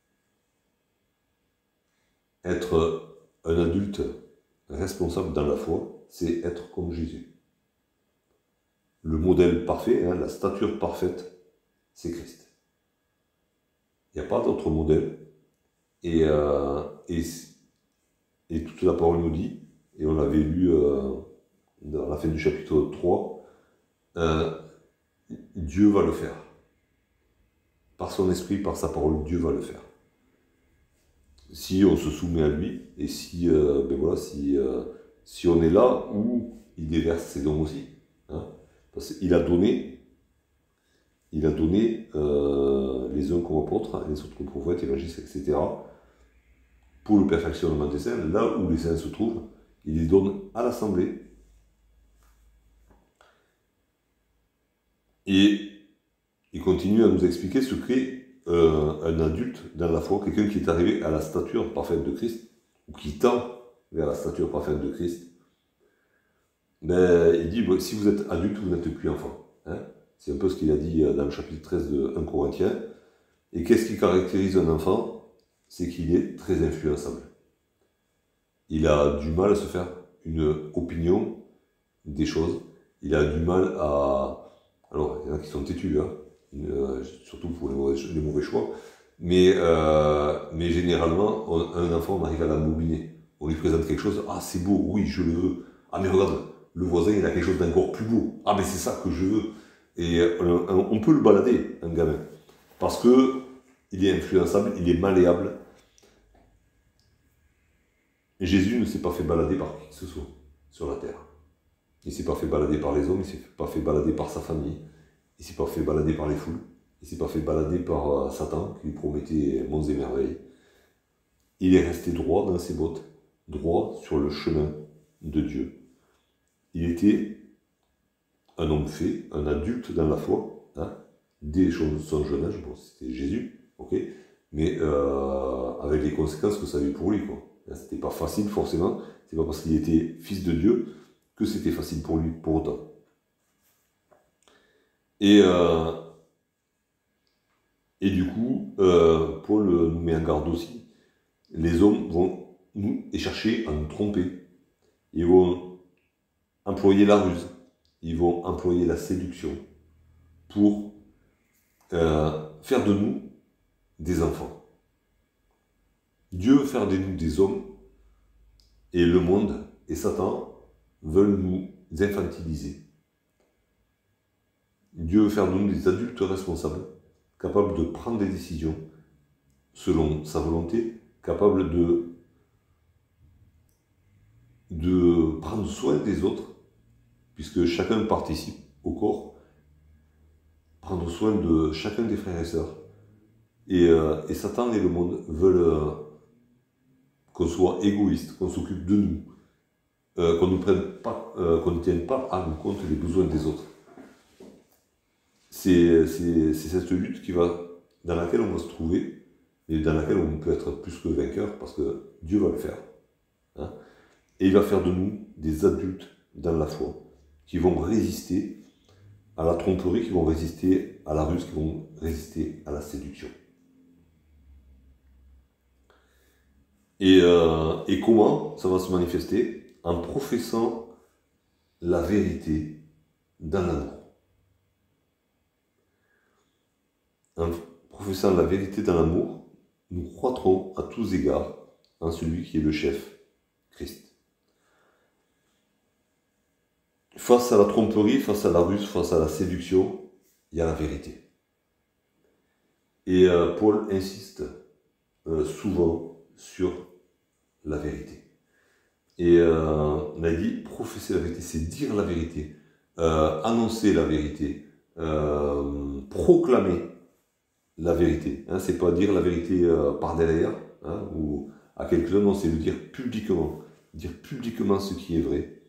Être un adulte responsable dans la foi, c'est être comme Jésus. Le modèle parfait, hein, la stature parfaite, c'est Christ. Il n'y a pas d'autre modèle. Et, euh, et, et toute la parole nous dit, et on l'avait lu euh, dans la fin du chapitre trois, euh, Dieu va le faire. Par son esprit, par sa parole, Dieu va le faire. Si on se soumet à lui, et si, euh, ben voilà, si, euh, si on est là où il déverse ses dons aussi. Hein, parce qu'il a donné, il a donné euh, les uns comme apôtres, les autres comme prophètes, évangélistes, et cetera, pour le perfectionnement des saints, là où les saints se trouvent, il les donne à l'assemblée. Et il continue à nous expliquer ce qu'est euh, un adulte dans la foi, quelqu'un qui est arrivé à la stature parfaite de Christ, ou qui tend vers la stature parfaite de Christ. Ben, il dit, bon, si vous êtes adulte, vous n'êtes plus enfant. Hein, c'est un peu ce qu'il a dit dans le chapitre treize de un Corinthiens. Et qu'est-ce qui caractérise un enfant? C'est qu'il est très influençable. Il a du mal à se faire une opinion des choses. Il a du mal à... Alors, il y en a qui sont têtus, hein, euh, surtout pour les mauvais, les mauvais choix. Mais, euh, mais généralement, on, un enfant, on arrive à l'embobiner. On lui présente quelque chose. Ah, c'est beau, oui, je le veux. Ah, mais regarde, le voisin, il a quelque chose d'encore plus beau. Ah, mais c'est ça que je veux. Et euh, on peut le balader, un gamin. Parce que il est influençable, il est malléable. Et Jésus ne s'est pas fait balader par qui que ce soit sur la terre. Il ne s'est pas fait balader par les hommes, il ne s'est pas fait balader par sa famille, il ne s'est pas fait balader par les foules, il ne s'est pas fait balader par euh, Satan qui lui promettait monts et merveilles. Il est resté droit dans ses bottes, droit sur le chemin de Dieu. Il était un homme fait, un adulte dans la foi, hein, dès son jeune âge, bon, c'était Jésus, ok, mais euh, avec les conséquences que ça avait pour lui, quoi. C'était pas facile forcément, c'est pas parce qu'il était fils de Dieu que c'était facile pour lui, pour autant. Et, euh, et du coup, euh, Paul nous met en garde aussi. Les hommes vont nous chercher à nous tromper. Ils vont employer la ruse. Ils vont employer la séduction pour euh, faire de nous des enfants. Dieu veut faire de nous des hommes et le monde et Satan veulent nous infantiliser. Dieu veut faire de nous des adultes responsables, capables de prendre des décisions selon sa volonté, capables de, de prendre soin des autres, puisque chacun participe au corps, prendre soin de chacun des frères et sœurs. Et, euh, et Satan et le monde veulent euh, qu'on soit égoïste, qu'on s'occupe de nous, euh, qu'on ne prenne pas, euh, qu'on ne tienne pas à nous compte les besoins des autres. C'est cette lutte qui va, dans laquelle on va se trouver, et dans laquelle on peut être plus que vainqueur, parce que Dieu va le faire. Hein, et il va faire de nous des adultes dans la foi, qui vont résister à la tromperie, qui vont résister à la ruse, qui vont résister à la séduction. Et, euh, et comment ça va se manifester? En professant la vérité dans l'amour. En professant la vérité dans l'amour, nous croîtrons à tous égards en celui qui est le chef, Christ. Face à la tromperie, face à la ruse, face à la séduction, il y a la vérité. Et euh, Paul insiste euh, souvent sur la vérité. Et euh, on a dit, professer la vérité, c'est dire la vérité, euh, annoncer la vérité, euh, proclamer la vérité. Hein, c'est pas dire la vérité euh, par derrière, hein, ou à quelqu'un, non, c'est le dire publiquement. Dire publiquement ce qui est vrai,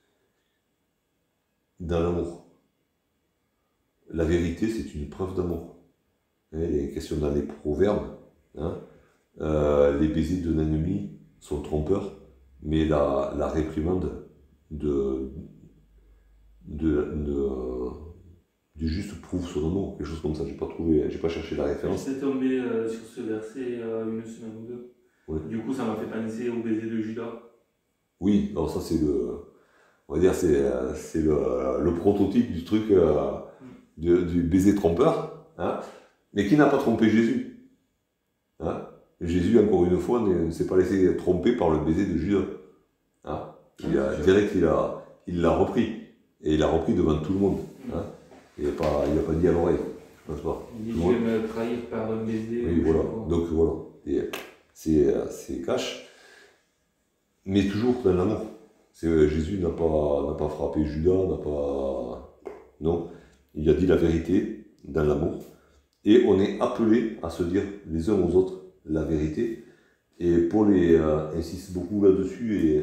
dans l'amour. La vérité, c'est une preuve d'amour. Il y a une question dans les proverbes, hein, euh, les baisers d'un ennemi sont trompeurs, mais la, la réprimande de, de, de, du juste prouve son amour, quelque chose comme ça. J'ai pas trouvé, j'ai pas cherché la référence. J'étais tombé euh, sur ce verset euh, une semaine ou deux. Ouais. Du coup, ça m'a fait penser au baiser de Judas. Oui, alors ça c'est le, on va dire c'est, c'est le, le prototype du truc euh, du, du baiser trompeur, hein, mais qui n'a pas trompé Jésus. Hein. Jésus, encore une fois, ne s'est pas laissé tromper par le baiser de Judas. Hein. Il a, direct, il a, il l'a repris, et il l'a repris devant tout le monde. Hein. Il n'a pas, il a pas dit à l'oreille, je pense pas. Il dit je vais me trahir par un baiser. Oui, voilà. Donc voilà, et c'est, c'est cash, mais toujours dans l'amour. C'est, Jésus n'a pas, n'a pas frappé Judas, n'a pas... Non, il a dit la vérité dans l'amour. Et on est appelé à se dire les uns aux autres la vérité. Et Paul est, euh, insiste beaucoup là-dessus. Et,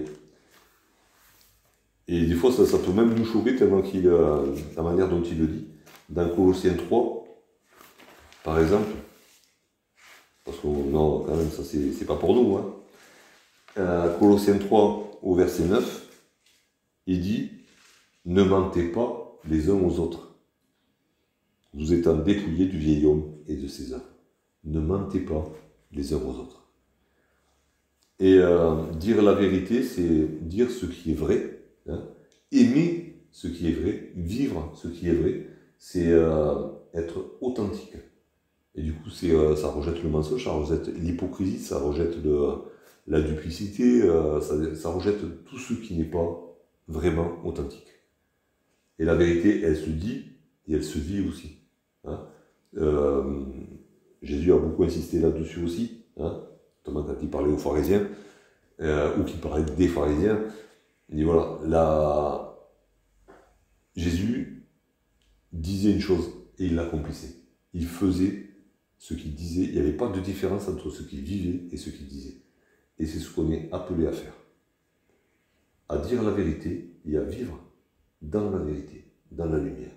et des fois, ça, ça peut même nous choquer tellement qu'il, euh, la manière dont il le dit. Dans Colossiens trois, par exemple, parce que non, quand même, ça c'est, c'est pas pour nous. Hein. Euh, Colossiens trois, au verset neuf, il dit « Ne mentez pas les uns aux autres, vous étant dépouillés du vieil homme et de ses œuvres. Ne mentez pas les uns aux autres. » Et euh, dire la vérité, c'est dire ce qui est vrai, hein, aimer ce qui est vrai, vivre ce qui est vrai, c'est euh, être authentique. Et du coup, c'est, euh, ça rejette le mensonge, ça rejette l'hypocrisie, ça rejette le, la duplicité, euh, ça, ça rejette tout ce qui n'est pas vraiment authentique. Et la vérité, elle se dit et elle se vit aussi. Hein. Euh, Jésus a beaucoup insisté là-dessus aussi, hein, notamment quand il parlait aux pharisiens, euh, ou qu'il parlait des pharisiens. Il dit voilà, la... Jésus disait une chose et il l'accomplissait. Il faisait ce qu'il disait, il n'y avait pas de différence entre ce qu'il vivait et ce qu'il disait. Et c'est ce qu'on est appelé à faire. À dire la vérité et à vivre dans la vérité, dans la lumière.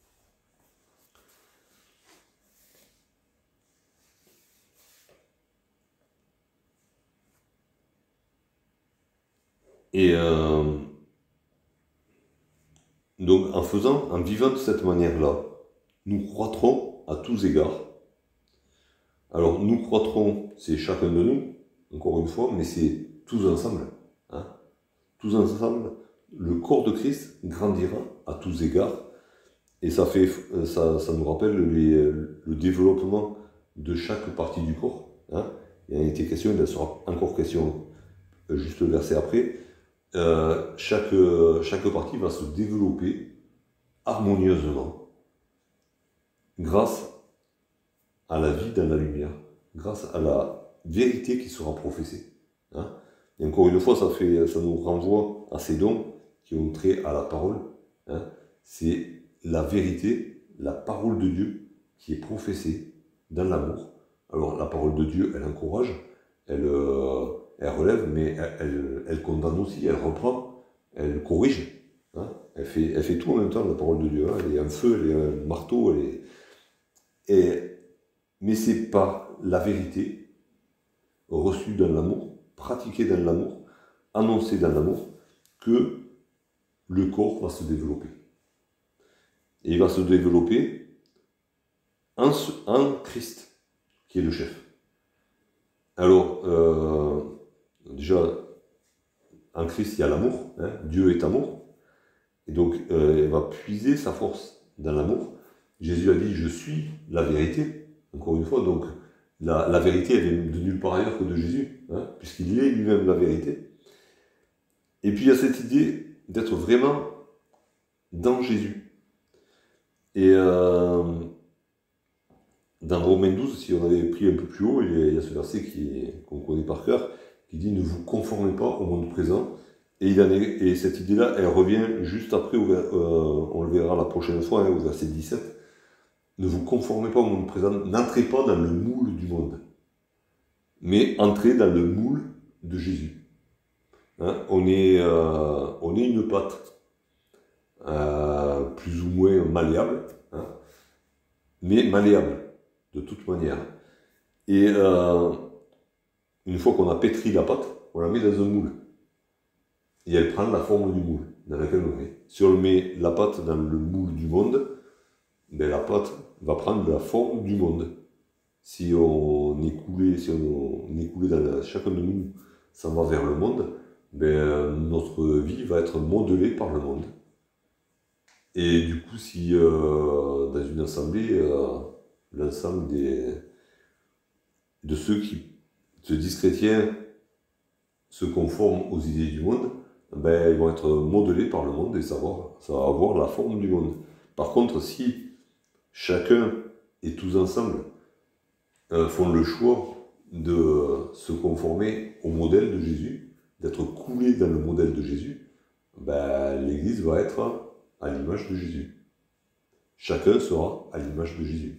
Et euh, donc en faisant, en vivant de cette manière-là, nous croîtrons à tous égards. Alors nous croîtrons, c'est chacun de nous, encore une fois, mais c'est tous ensemble. Hein. Tous ensemble, le corps de Christ grandira à tous égards. Et ça, fait, ça, ça nous rappelle les, le développement de chaque partie du corps. Hein. Il y a été question, il en sera encore question juste le verset après. Euh, chaque, chaque partie va se développer harmonieusement grâce à la vie dans la lumière, grâce à la vérité qui sera professée. Hein. Et encore une fois, ça, fait, ça nous renvoie à ces dons qui ont trait à la parole. Hein. C'est la vérité, la parole de Dieu qui est professée dans l'amour. Alors la parole de Dieu, elle encourage, elle, euh, elle relève, mais elle, elle, elle condamne aussi, elle reprend, elle corrige. Hein. Elle, fait, elle fait tout en même temps, la parole de Dieu. Hein. Elle est un feu, elle est un marteau, elle est... Et, mais c'est par la vérité reçue dans l'amour, pratiquée dans l'amour, annoncée dans l'amour, que le corps va se développer. Et il va se développer en, en Christ, qui est le chef. Alors, euh, déjà, en Christ, il y a l'amour, hein, Dieu est amour, et donc euh, il va puiser sa force dans l'amour. Jésus a dit, je suis la vérité, encore une fois, donc la, la vérité, elle vient de nulle part ailleurs que de Jésus, hein, puisqu'il est lui-même la vérité. Et puis il y a cette idée d'être vraiment dans Jésus. Et euh, dans Romains douze, si on avait pris un peu plus haut, il y a ce verset qui, qu'on connaît par cœur, qui dit « Ne vous conformez pas au monde présent ». Et, il en est, et cette idée-là, elle revient juste après, au, euh, on le verra la prochaine fois, hein, au verset dix-sept. « Ne vous conformez pas au monde présent, n'entrez pas dans le moule du monde, mais entrez dans le moule de Jésus. Hein, on, est, euh, on est une pâte, euh, plus ou moins malléable, hein, mais malléable, de toute manière. Et, euh, une fois qu'on a pétri la pâte, on la met dans un moule. Et elle prend la forme du moule dans lequel on met. Si on met la pâte dans le moule du monde, ben la pâte va prendre la forme du monde. Si on est coulé, si on est coulé dans la, chacun de nous s'en va vers le monde, ben notre vie va être modelée par le monde. Et du coup, si euh, dans une assemblée, euh, l'ensemble des de ceux qui se disent chrétiens se conforment aux idées du monde, ben, ils vont être modelés par le monde et savoir, ça va avoir la forme du monde. Par contre, si chacun et tous ensemble euh, font le choix de se conformer au modèle de Jésus, d'être coulés dans le modèle de Jésus, ben, l'Église va être à l'image de Jésus. Chacun sera à l'image de Jésus.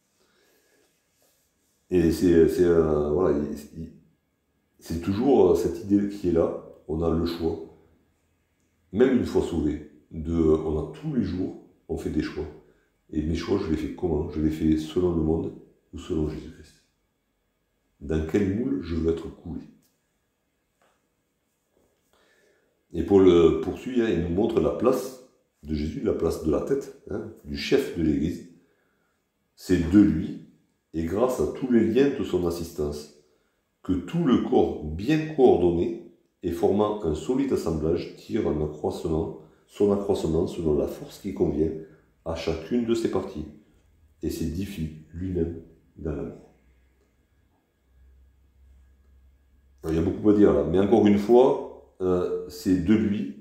Et c'est euh, voilà, c'est toujours cette idée qui est là. On a le choix, même une fois sauvé, de, on a tous les jours, on fait des choix. Et mes choix, je les fais comment? Je les fais selon le monde ou selon Jésus-Christ. Dans quel moule je veux être coulé? Et pour le poursuivre, il nous montre la place de Jésus, la place de la tête, hein, du chef de l'Église. C'est de lui, et grâce à tous les liens de son assistance, que tout le corps bien coordonné et formant un solide assemblage tire un accroissement, son accroissement selon la force qui convient à chacune de ses parties, et s'édifie lui-même dans l'amour. Il y a beaucoup à dire là, mais encore une fois, euh, c'est de lui.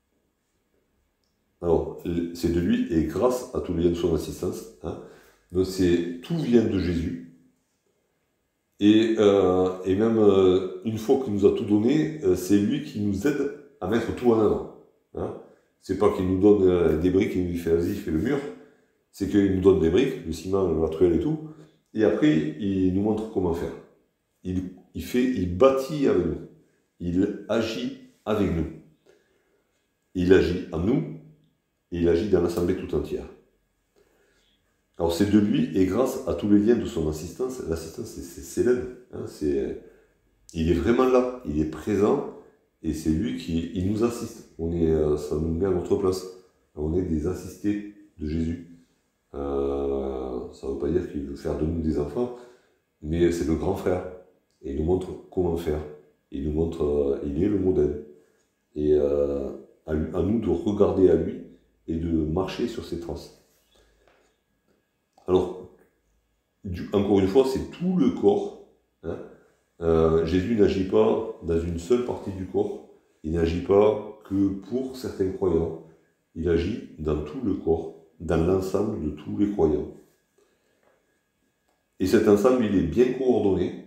Alors, c'est de lui et grâce à tous les liens de son assistance. Hein, donc, c'est tout vient de Jésus. Et, euh, et même euh, une fois qu'il nous a tout donné, euh, c'est lui qui nous aide à mettre tout en avant. Hein. C'est pas qu'il nous donne euh, des briques et il nous fait vas-y, fais le mur. C'est qu'il nous donne des briques, le ciment, la truelle et tout. Et après, il nous montre comment faire. Il, il fait, il bâtit avec nous. Il agit avec nous. Il agit en nous et il agit dans l'assemblée tout entière. Alors c'est de lui et grâce à tous les liens de son assistance. L'assistance, c'est Célène. Hein, il est vraiment là, il est présent et c'est lui qui il nous assiste. On est, ça nous met à notre place. On est des assistés de Jésus. Euh, ça ne veut pas dire qu'il veut faire de nous des enfants, mais c'est le grand frère. Et il nous montre comment faire. Il nous montre, euh, il est le modèle. Et euh, à, à nous de regarder à lui et de marcher sur ses traces. Alors, du, encore une fois, c'est tout le corps. Hein. Euh, Jésus n'agit pas dans une seule partie du corps. Il n'agit pas que pour certains croyants. Il agit dans tout le corps, dans l'ensemble de tous les croyants. Et cet ensemble, il est bien coordonné.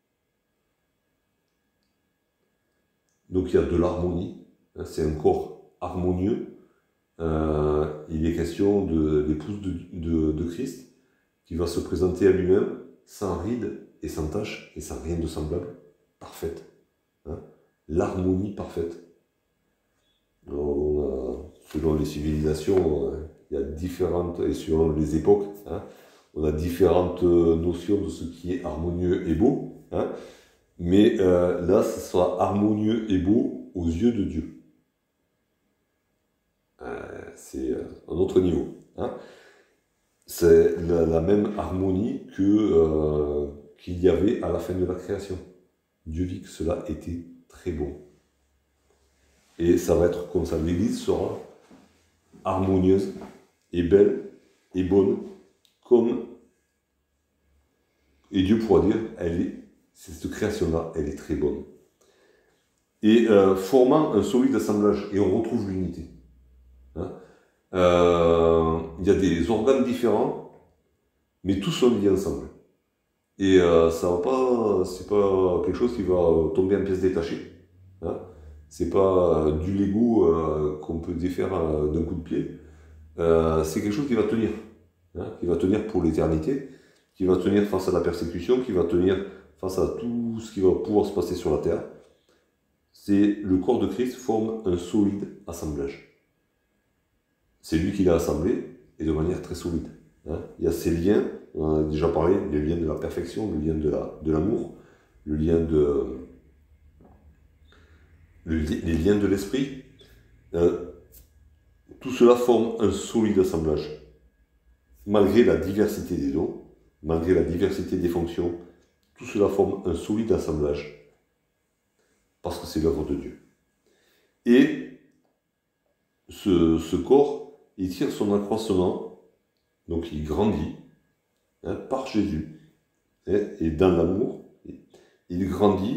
Donc il y a de l'harmonie. Hein, c'est un corps harmonieux. Euh, il est question de l'épouse de, de, de Christ qui va se présenter à lui-même sans ride et sans tache et sans rien de semblable, parfaite. Hein, l'harmonie parfaite. Alors, on a, selon les civilisations, euh, il y a différentes, et selon les époques, hein, on a différentes notions de ce qui est harmonieux et beau. Hein, mais euh, là, ce sera harmonieux et beau aux yeux de Dieu. C'est un autre niveau. Hein. C'est la, la même harmonie que euh, qu'il y avait à la fin de la création. Dieu vit que cela était très bon. Et ça va être comme ça. L'Église sera harmonieuse et belle et bonne, comme et Dieu pourra dire, elle est, cette création-là, elle est très bonne. Et euh, formant un solide assemblage, et on retrouve l'unité. Hein. Euh, il y a des organes différents, mais tous sont liés ensemble. Et euh, ça va pas, c'est pas quelque chose qui va tomber en pièces détachées. Hein. C'est pas euh, du Lego euh, qu'on peut défaire euh, d'un coup de pied. Euh, c'est quelque chose qui va tenir, hein, qui va tenir pour l'éternité, qui va tenir face à la persécution, qui va tenir face à tout ce qui va pouvoir se passer sur la terre. C'est le corps de Christ forme un solide assemblage. C'est lui qui l'a assemblé, et de manière très solide. Hein. Il y a ces liens, on en a déjà parlé, les liens de la perfection, les liens de la, de l'amour, le lien de, le, les liens de l'esprit, euh, tout cela forme un solide assemblage. Malgré la diversité des dons, malgré la diversité des fonctions, tout cela forme un solide assemblage, parce que c'est l'œuvre de Dieu. Et ce, ce corps, il tire son accroissement, donc il grandit hein, par Jésus, hein, et dans l'amour, il grandit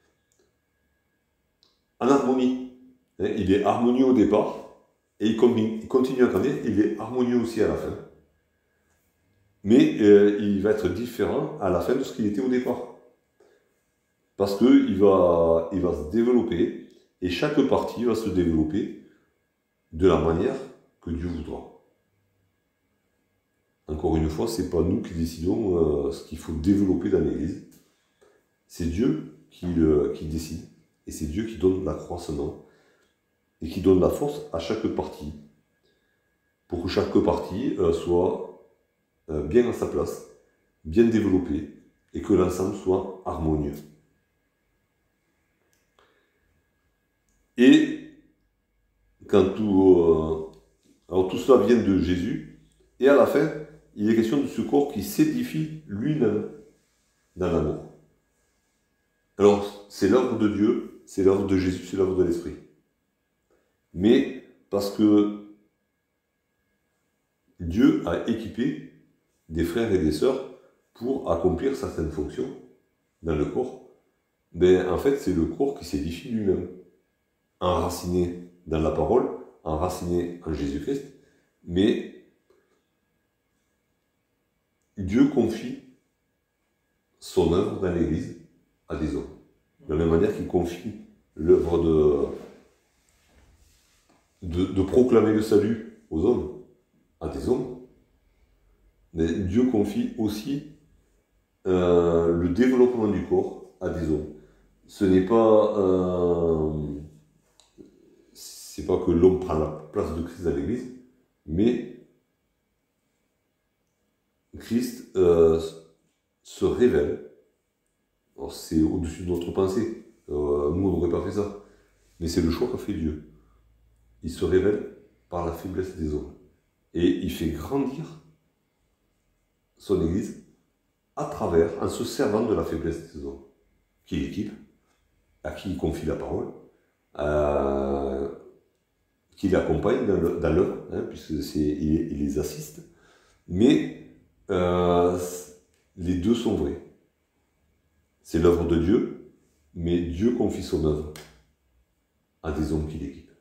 en harmonie. Hein, il est harmonieux au départ, et il continue, il continue à grandir, il est harmonieux aussi à la fin. Mais euh, il va être différent à la fin de ce qu'il était au départ. Parce qu'il va, il va se développer, et chaque partie va se développer de la manière que Dieu voudra. Encore une fois, ce n'est pas nous qui décidons euh, ce qu'il faut développer dans l'Église. C'est Dieu qui, euh, qui décide, et c'est Dieu qui donne l'accroissement, et qui donne la force à chaque partie, pour que chaque partie euh, soit euh, bien à sa place, bien développée, et que l'ensemble soit harmonieux. Et quand tout, euh, alors tout cela vient de Jésus, et à la fin, il est question de ce corps qui s'édifie lui-même dans l'amour. Alors, c'est l'œuvre de Dieu, c'est l'œuvre de Jésus, c'est l'œuvre de l'Esprit. Mais parce que Dieu a équipé des frères et des sœurs pour accomplir certaines fonctions dans le corps, ben, en fait, c'est le corps qui s'édifie lui-même, enraciné dans la parole, enraciné en Jésus-Christ, mais Dieu confie son œuvre dans l'Église à des hommes. De la même manière qu'il confie l'œuvre de, de, de proclamer le salut aux hommes, à des hommes, mais Dieu confie aussi euh, le développement du corps à des hommes. Ce n'est pas, euh, c'est pas que l'homme prend la place de Christ dans l'Église, mais Christ euh, se révèle. Alors c'est au-dessus de notre pensée. Euh, nous, on n'aurait pas fait ça. Mais c'est le choix qu'a fait Dieu. Il se révèle par la faiblesse des hommes. Et il fait grandir son Église à travers, en se servant de la faiblesse des hommes. Qui équipe, à qui il confie la parole, à, qui l'accompagne dans l'œuvre, hein, puisque il, il les assiste. Mais euh, les deux sont vrais. C'est l'œuvre de Dieu, mais Dieu confie son œuvre à des hommes qui l'équipent.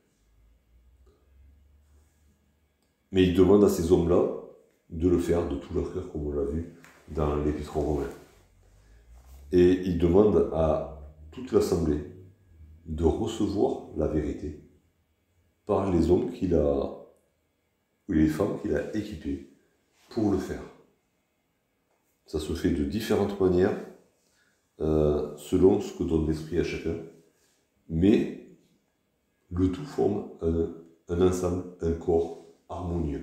Mais il demande à ces hommes-là de le faire de tout leur cœur, comme on l'a vu dans l'Épître aux Romains. Et il demande à toute l'assemblée de recevoir la vérité par les hommes qu'il a, ou les femmes qu'il a équipées pour le faire. Ça se fait de différentes manières, euh, selon ce que donne l'Esprit à chacun, mais le tout forme un, un ensemble, un corps harmonieux.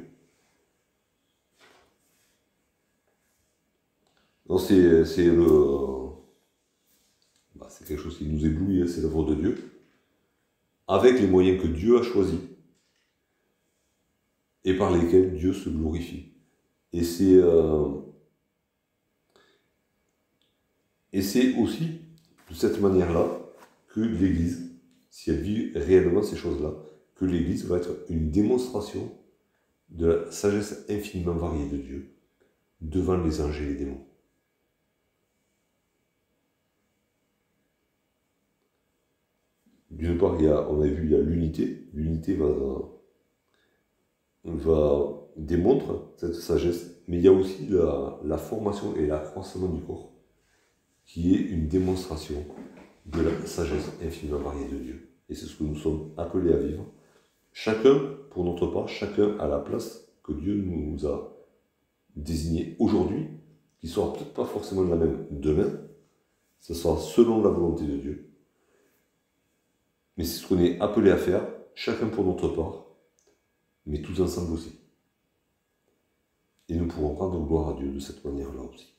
C'est le... Bah, c'est quelque chose qui nous éblouit, hein, c'est l'œuvre de Dieu, avec les moyens que Dieu a choisis et par lesquels Dieu se glorifie. Et c'est euh... et c'est aussi de cette manière-là que l'Église, si elle vit réellement ces choses-là, que l'Église va être une démonstration de la sagesse infiniment variée de Dieu devant les anges et les démons. D'une part, il y a, on a vu, il y a l'unité. L'unité va, va démontre cette sagesse, mais il y a aussi la, la formation et l'accroissement du corps, qui est une démonstration de la sagesse infiniment variée de Dieu. Et c'est ce que nous sommes appelés à vivre. Chacun, pour notre part, chacun à la place que Dieu nous a désignée aujourd'hui, qui ne sera peut-être pas forcément la même demain, ce sera selon la volonté de Dieu. Mais c'est ce qu'on est appelé à faire, chacun pour notre part, mais tous ensemble aussi. Et nous pourrons rendre gloire à Dieu de cette manière-là aussi.